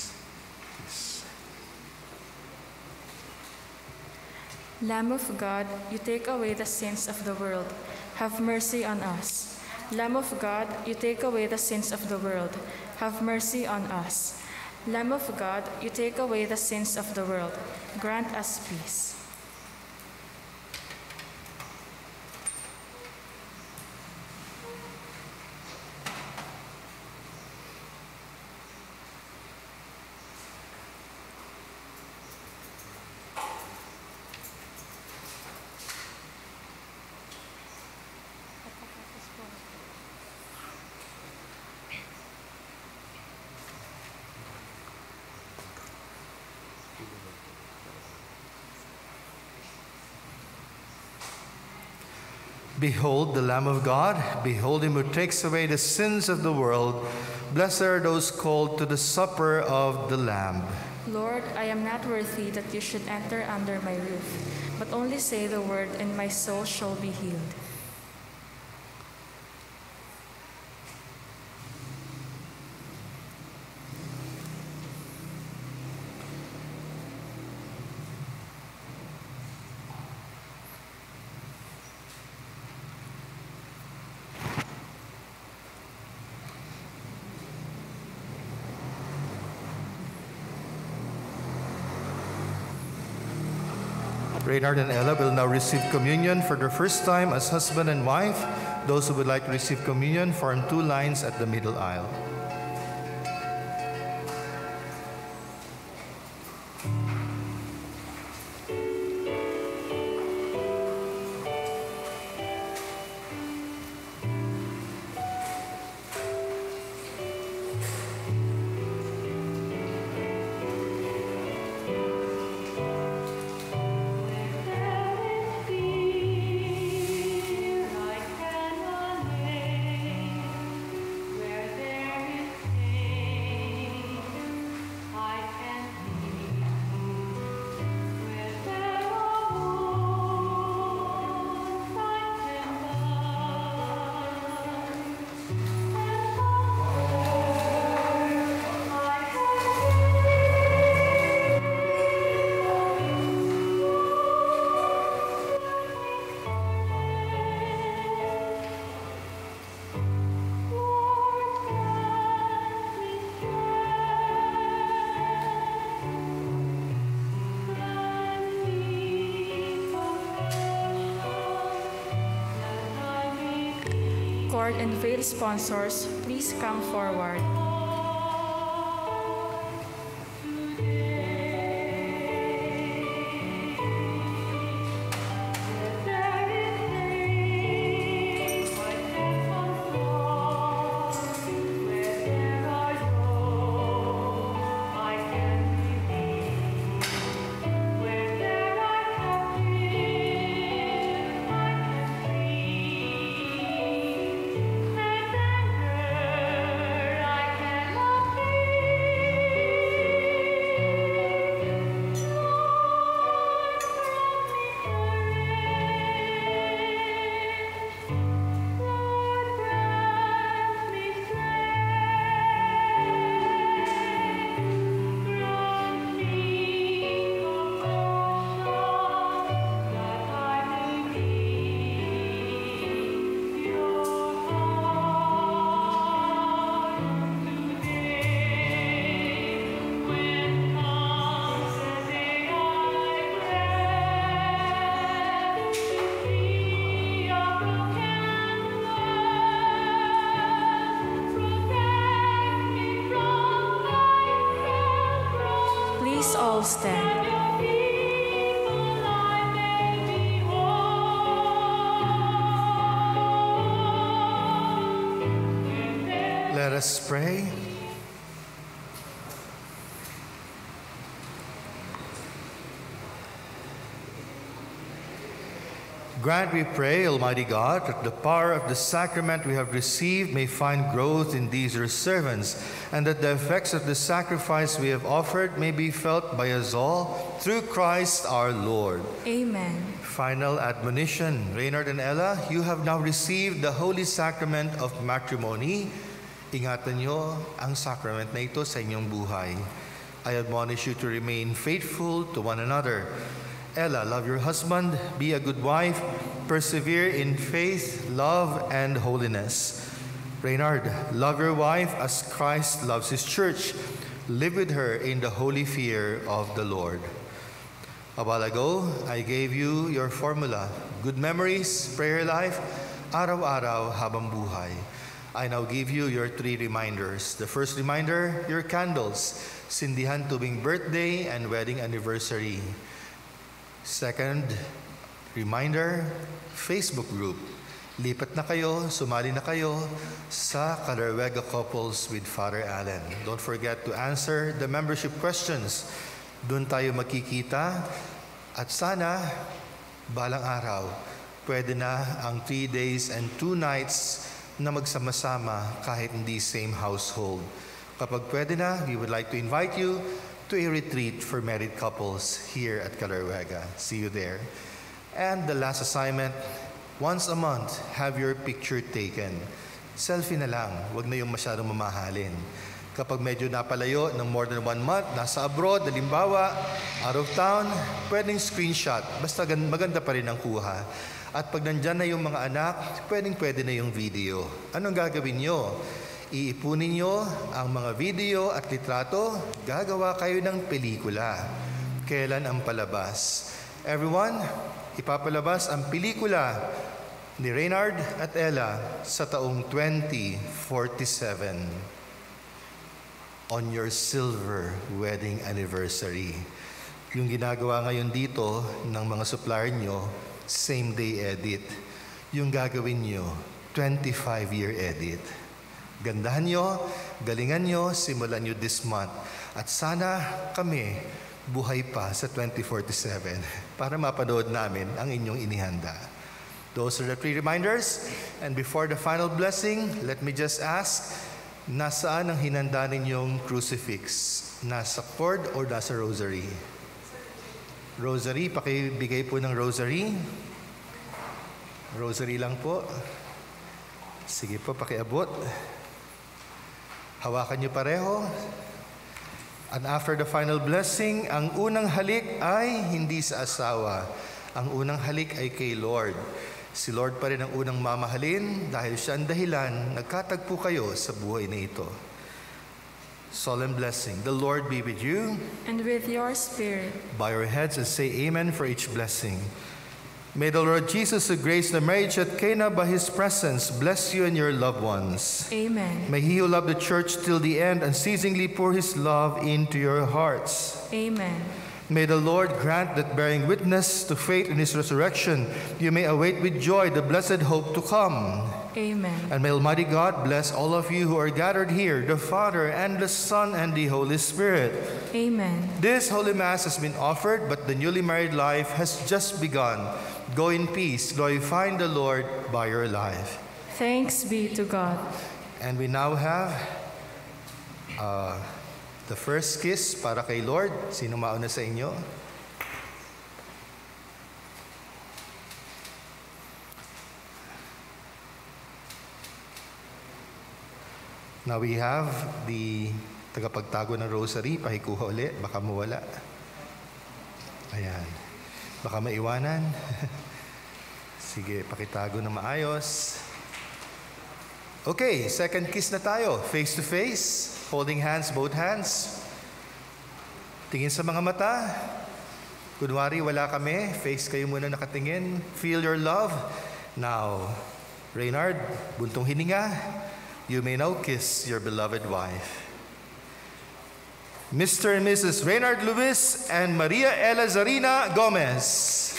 Lamb of God, you take away the sins of the world. Have mercy on us. Lamb of God, you take away the sins of the world. Have mercy on us. Lamb of God, you take away the sins of the world. Grant us peace. Behold the Lamb of God. Behold him who takes away the sins of the world. Blessed are those called to the supper of the Lamb. Lord, I am not worthy that you should enter under my roof, but only say the word, and my soul shall be healed. Reynard and Ella will now receive communion for the first time as husband and wife. Those who would like to receive communion form two lines at the middle aisle. Cord and veil sponsors, please come forward. Please all stand. Let us pray. Grant, we pray, Almighty God, that the power of the sacrament we have received may find growth in these your servants, and that the effects of the sacrifice we have offered may be felt by us all, through Christ our Lord. Amen. Final admonition. Reynard and Ella, you have now received the holy sacrament of matrimony. Ingatan niyo ang sacrament na ito sa inyong buhay. I admonish you to remain faithful to one another. Ella, love your husband, be a good wife, persevere in faith, love, and holiness. Reynard, love your wife as Christ loves his church. Live with her in the holy fear of the Lord. A while ago, I gave you your formula. Good memories, prayer life, araw-araw habang buhay. I now give you your 3 reminders. The first reminder, your candles, sindihan tuwing birthday and wedding anniversary. Second reminder, Facebook group. Lipat na kayo, sumali na kayo sa Kalarwega Couples with Father Allen. Don't forget to answer the membership questions. Doon tayo makikita at sana balang araw Pwede na ang 3 days and 2 nights na magsama-sama kahit hindi same household. Kapag pwede na, we would like to invite you to a retreat for married couples here at Calaruega. See you there. And the last assignment, once a month, have your picture taken. Selfie na lang, wag na yung masyadong mamahalin. Kapag medyo napalayo ng more than 1 month, nasa abroad, halimbawa, out of town, pwedeng screenshot. Basta maganda pa rin ang kuha. At pag nandyan na yung mga anak, pwede na yung video. Anong gagawin nyo? Iipunin nyo ang mga video at litrato, gagawa kayo ng pelikula. Kailan ang palabas? Everyone, ipapalabas ang pelikula ni Reynard at Ella sa taong 2047 on your silver wedding anniversary. Yung ginagawa ngayon dito ng mga supplier nyo, same day edit. Yung gagawin nyo, 25-year edit. Gandahan nyo, galingan nyo, simulan nyo this month. At sana kami buhay pa sa 2047 para mapanood namin ang inyong inihanda. Those are the 3 reminders. And before the final blessing, let me just ask, nasaan ang hinanda ninyong crucifix? Nasa cord or nasa rosary? Rosary, pakibigay po ng rosary. Rosary lang po. Sige po, pakiabot. Hawakan niyo pareho. And after the final blessing, ang unang halik ay hindi sa asawa. Ang unang halik ay kay Lord. Si Lord pa rin ang unang mamahalin dahil siya ang dahilan, nagkatagpo kayo sa buhay na ito. Solemn blessing. The Lord be with you. And with your spirit. Bow your heads and say amen for each blessing. May the Lord Jesus, who graced the marriage at Cana by his presence, bless you and your loved ones. Amen. May he who loved the church till the end unceasingly pour his love into your hearts. Amen. May the Lord grant that, bearing witness to faith in his resurrection, you may await with joy the blessed hope to come. Amen. And may Almighty God bless all of you who are gathered here, the Father and the Son and the Holy Spirit. Amen. This Holy Mass has been offered, but the newly married life has just begun. Go in peace, glorifying the Lord by your life. Thanks be to God. And we now have the first kiss para kay Lord. Sino mauna sa inyo? Now we have the tagapagtago ng rosary. Pakikuha ulit, baka mawala. Ayan. Baka maiwanan. Sige, pakitago na maayos. Okay, second kiss na tayo. Face to face, holding hands, both hands. Tingin sa mga mata. Kunwari, wala kami. Face kayo muna nakatingin. Feel your love. Now, Reynard, buntong hininga. You may now kiss your beloved wife. Mr. and Mrs. Reynard Luis and Maria Ella Zarina Gomez.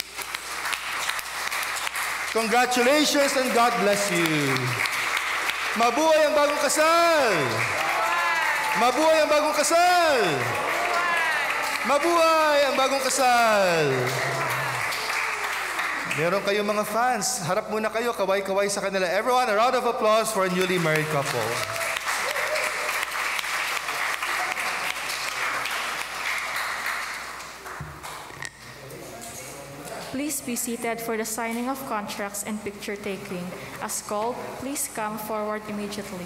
Congratulations and God bless you. Mabuhay ang bagong kasal! Mabuhay ang bagong kasal! Mabuhay ang bagong kasal! Meron kayong mga fans. Harap muna kayo, kaway-kaway sa kanila. Everyone, a round of applause for a newly married couple. Please be seated for the signing of contracts and picture taking. As called, please come forward immediately.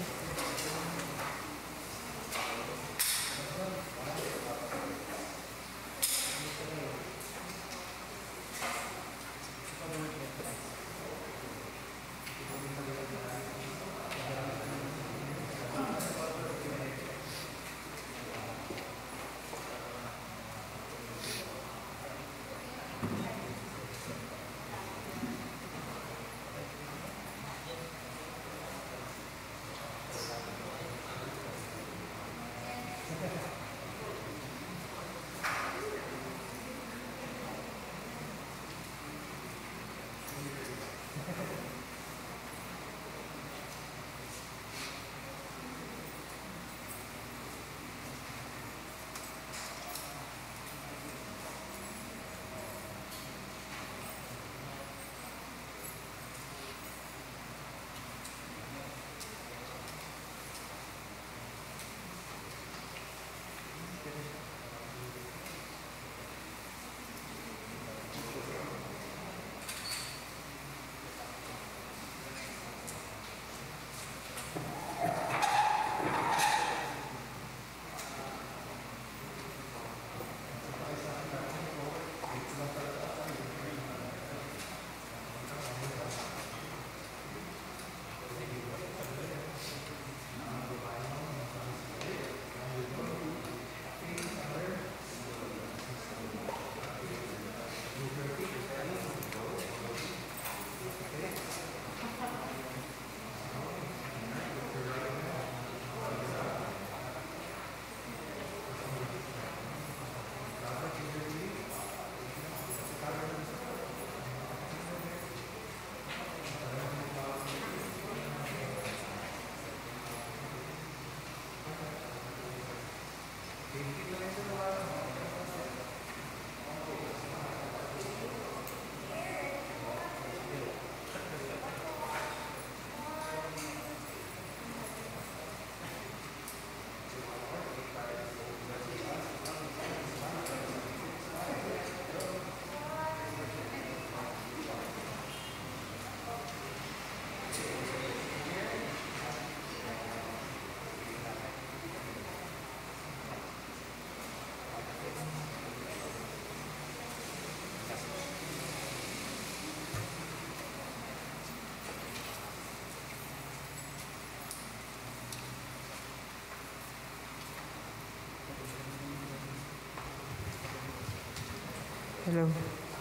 Hello.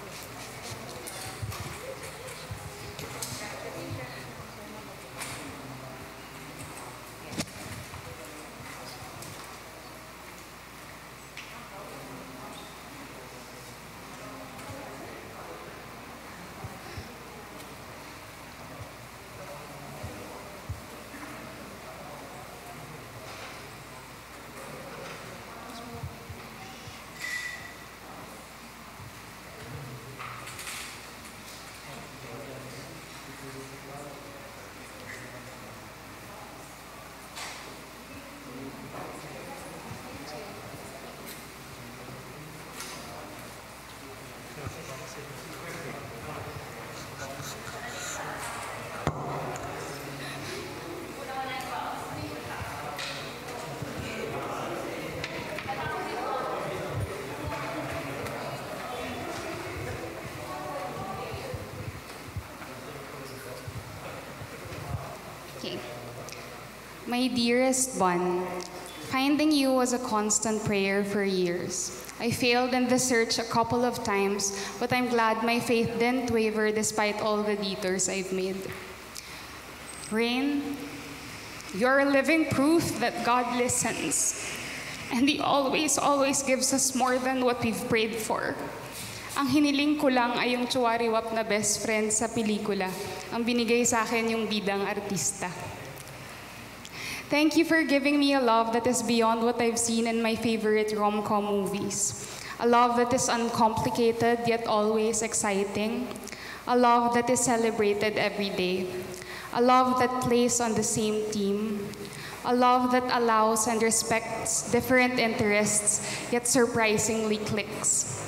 Okay. My dearest Bun, finding you was a constant prayer for years. I failed in the search a couple of times, but I'm glad my faith didn't waver despite all the detours I've made. Rein, you're a living proof that God listens, and He always gives us more than what we've prayed for. Ang hiniling ko lang ay yung tsuwariwap na best friend sa pelikula. Ang binigay sa akin yung bidang artista. Thank you for giving me a love that is beyond what I've seen in my favorite rom-com movies. A love that is uncomplicated yet always exciting. A love that is celebrated every day. A love that plays on the same team. A love that allows and respects different interests yet surprisingly clicks.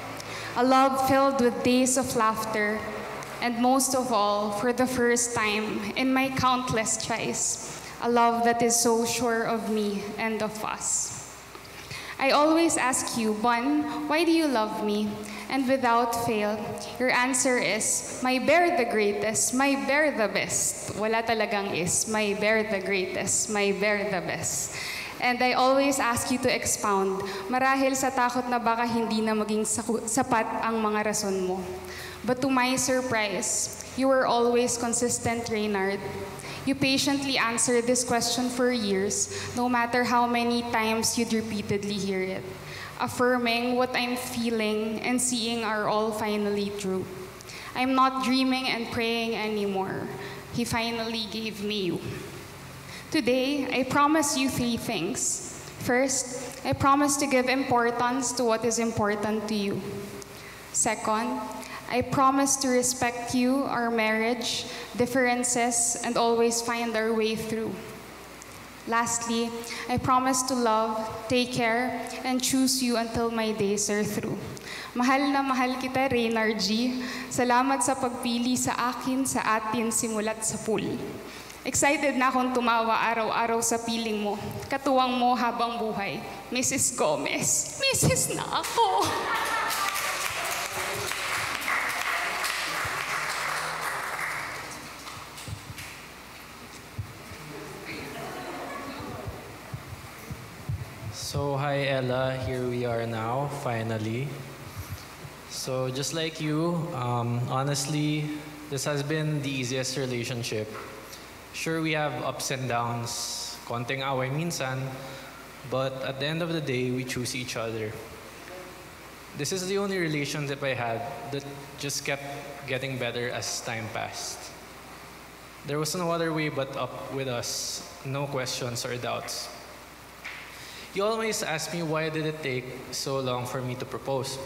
A love filled with days of laughter, and most of all, for the first time in my countless tries, a love that is so sure of me and of us. I always ask you, Bun, why do you love me? And without fail, your answer is, my bear the greatest, my bear the best. Wala talagang is, my bear the greatest, my bear the best. And I always ask you to expound, marahil sa takot na baka hindi na maging sapat ang mga rason mo. But to my surprise, you were always consistent, Reynard. You patiently answered this question for years, no matter how many times you'd repeatedly hear it, affirming what I'm feeling and seeing are all finally true. I'm not dreaming and praying anymore. He finally gave me you. Today, I promise you 3 things. First, I promise to give importance to what is important to you. Second, I promise to respect you, our marriage, differences, and always find our way through. Lastly, I promise to love, take care, and choose you until my days are through. Mahal na mahal kita, Reynard G. Salamat sa pagpili sa akin, sa atin, simulat sa pool. Excited na akong tumawa araw-araw sa piling mo. Katuwang mo habang buhay. Mrs. Gomez, Mrs. na ako. So, hi Ella, here we are now, finally. So, just like you, honestly, this has been the easiest relationship. Sure, we have ups and downs, konting away minsan, but at the end of the day, we choose each other. This is the only relationship I had that just kept getting better as time passed. There was no other way but up with us, no questions or doubts. You always ask me why did it take so long for me to propose.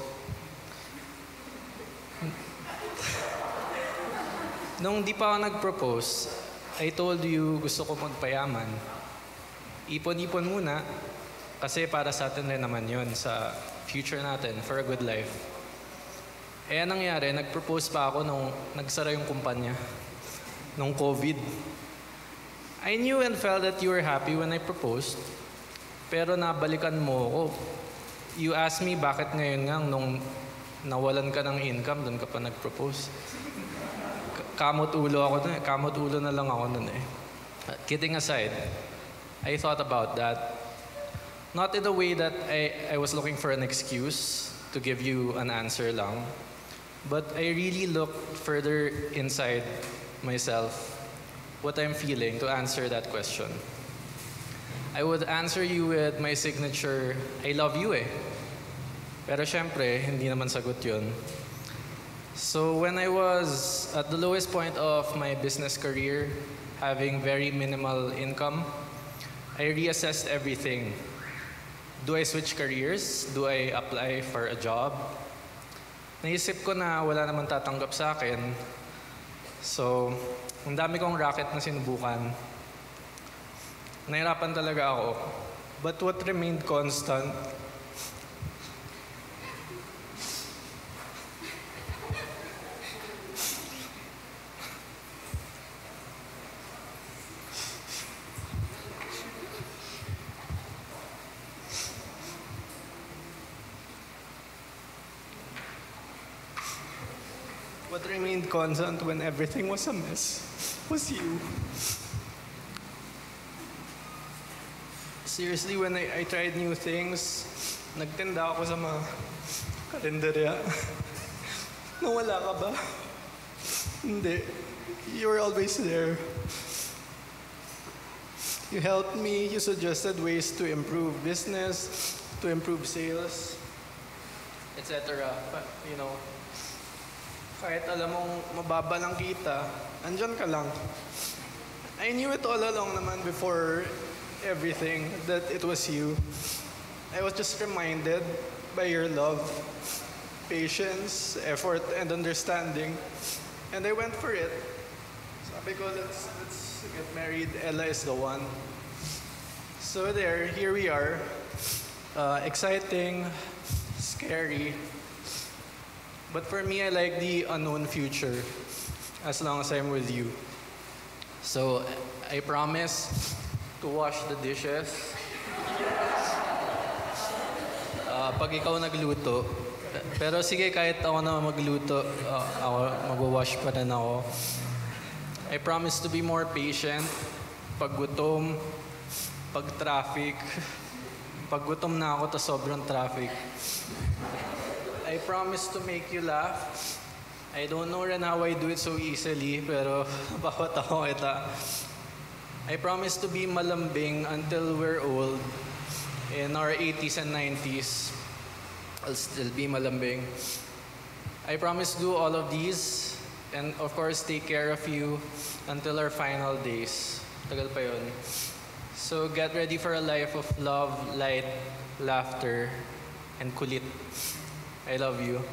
Nung di pa ako nag-propose, I told you gusto ko magpayaman. Ipon-ipon muna kasi para sa atin rin naman yun sa future natin for a good life. Eh nangyari, nag-propose pa ako nung nagsara yung kumpanya nung COVID. I knew and felt that you were happy when I proposed, pero nabalikan mo ako. You asked me bakit ngayon nga nung nawalan ka ng income, doon ka pa nag-propose. Kamot ulo ako nun eh. Kamot ulo na lang ako nun eh. Kidding aside, I thought about that. Not in the way that I was looking for an excuse, to give you an answer lang. But I really look further inside myself, what I'm feeling, to answer that question. I would answer you with my signature, I love you eh. Pero syempre, hindi naman sagot yun. So when I was at the lowest point of my business career, having very minimal income, I reassessed everything. Do I switch careers? Do I apply for a job? Naisip ko na wala naman tatanggap sa akin. So, ang dami kong racket na sinubukan. Nahirapan talaga ako. But what remained constant, when everything was a mess was you. Seriously, when I tried new things, nagtinda ako sa mga kalendarya. Nawala ka ba? Hindi. You were always there. You helped me, you suggested ways to improve business, to improve sales, etc. But, you know, kahit alam mong mababa lang kita, andyan ka lang. I knew it all along naman before everything that it was you. I was just reminded by your love, patience, effort, and understanding. And I went for it. Sabi ko, let's get married. Ella is the one. So there, here we are. Exciting, scary. But for me, I like the unknown future as long as I'm with you. So I promise to wash the dishes. Pag ikaw nagluto. Pero sige, kahit ako na magluto, ako magwawash pa rin ako. I promise to be more patient. Pag gutom, pag traffic. Pag gutom na ako, tas sobrang traffic. I promise to make you laugh. I don't know rin how I do it so easily, pero bawat ako kita. I promise to be malambing until we're old. In our 80s and 90s, I'll still be malambing. I promise to do all of these, and of course, take care of you until our final days. Tagal pa yun. So get ready for a life of love, light, laughter, and kulit. I love you.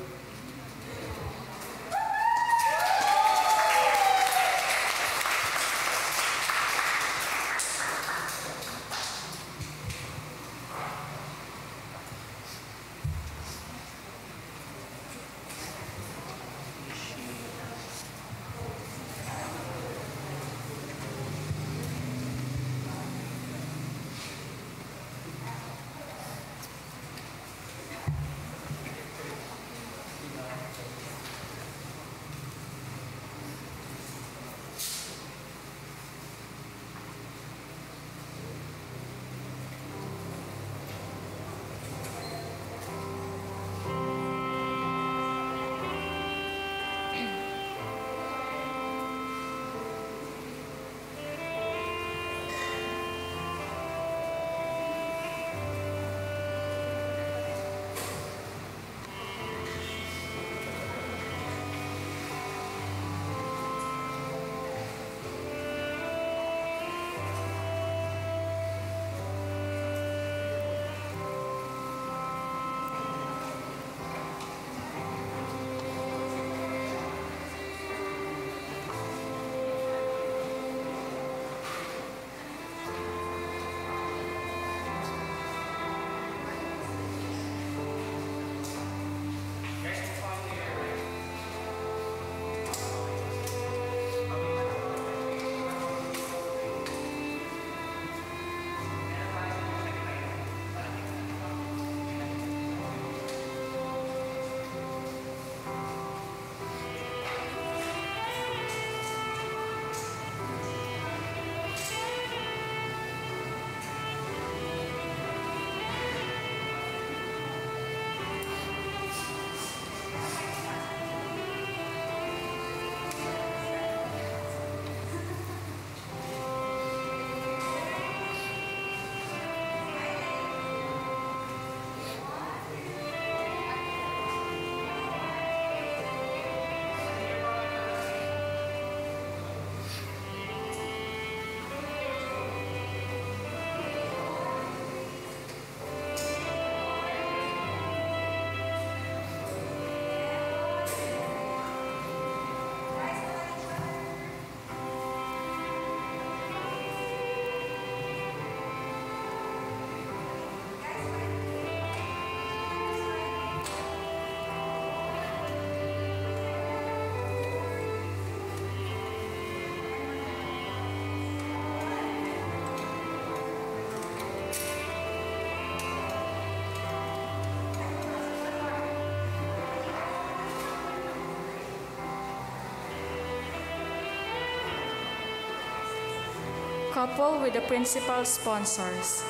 Couple with the principal sponsors.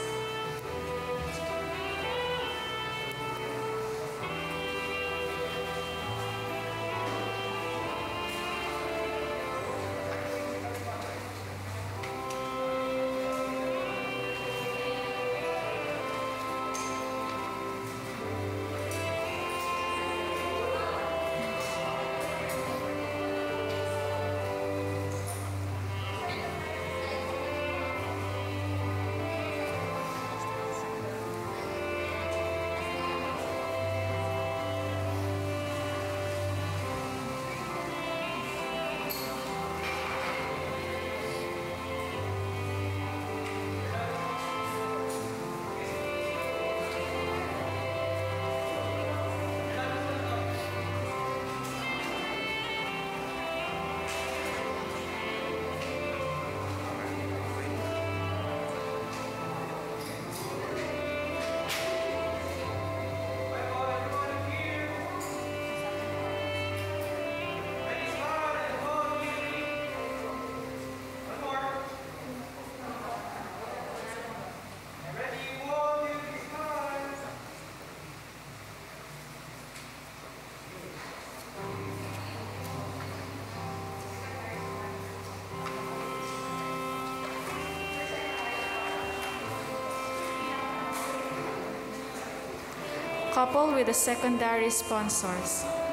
Couple with the secondary sponsors.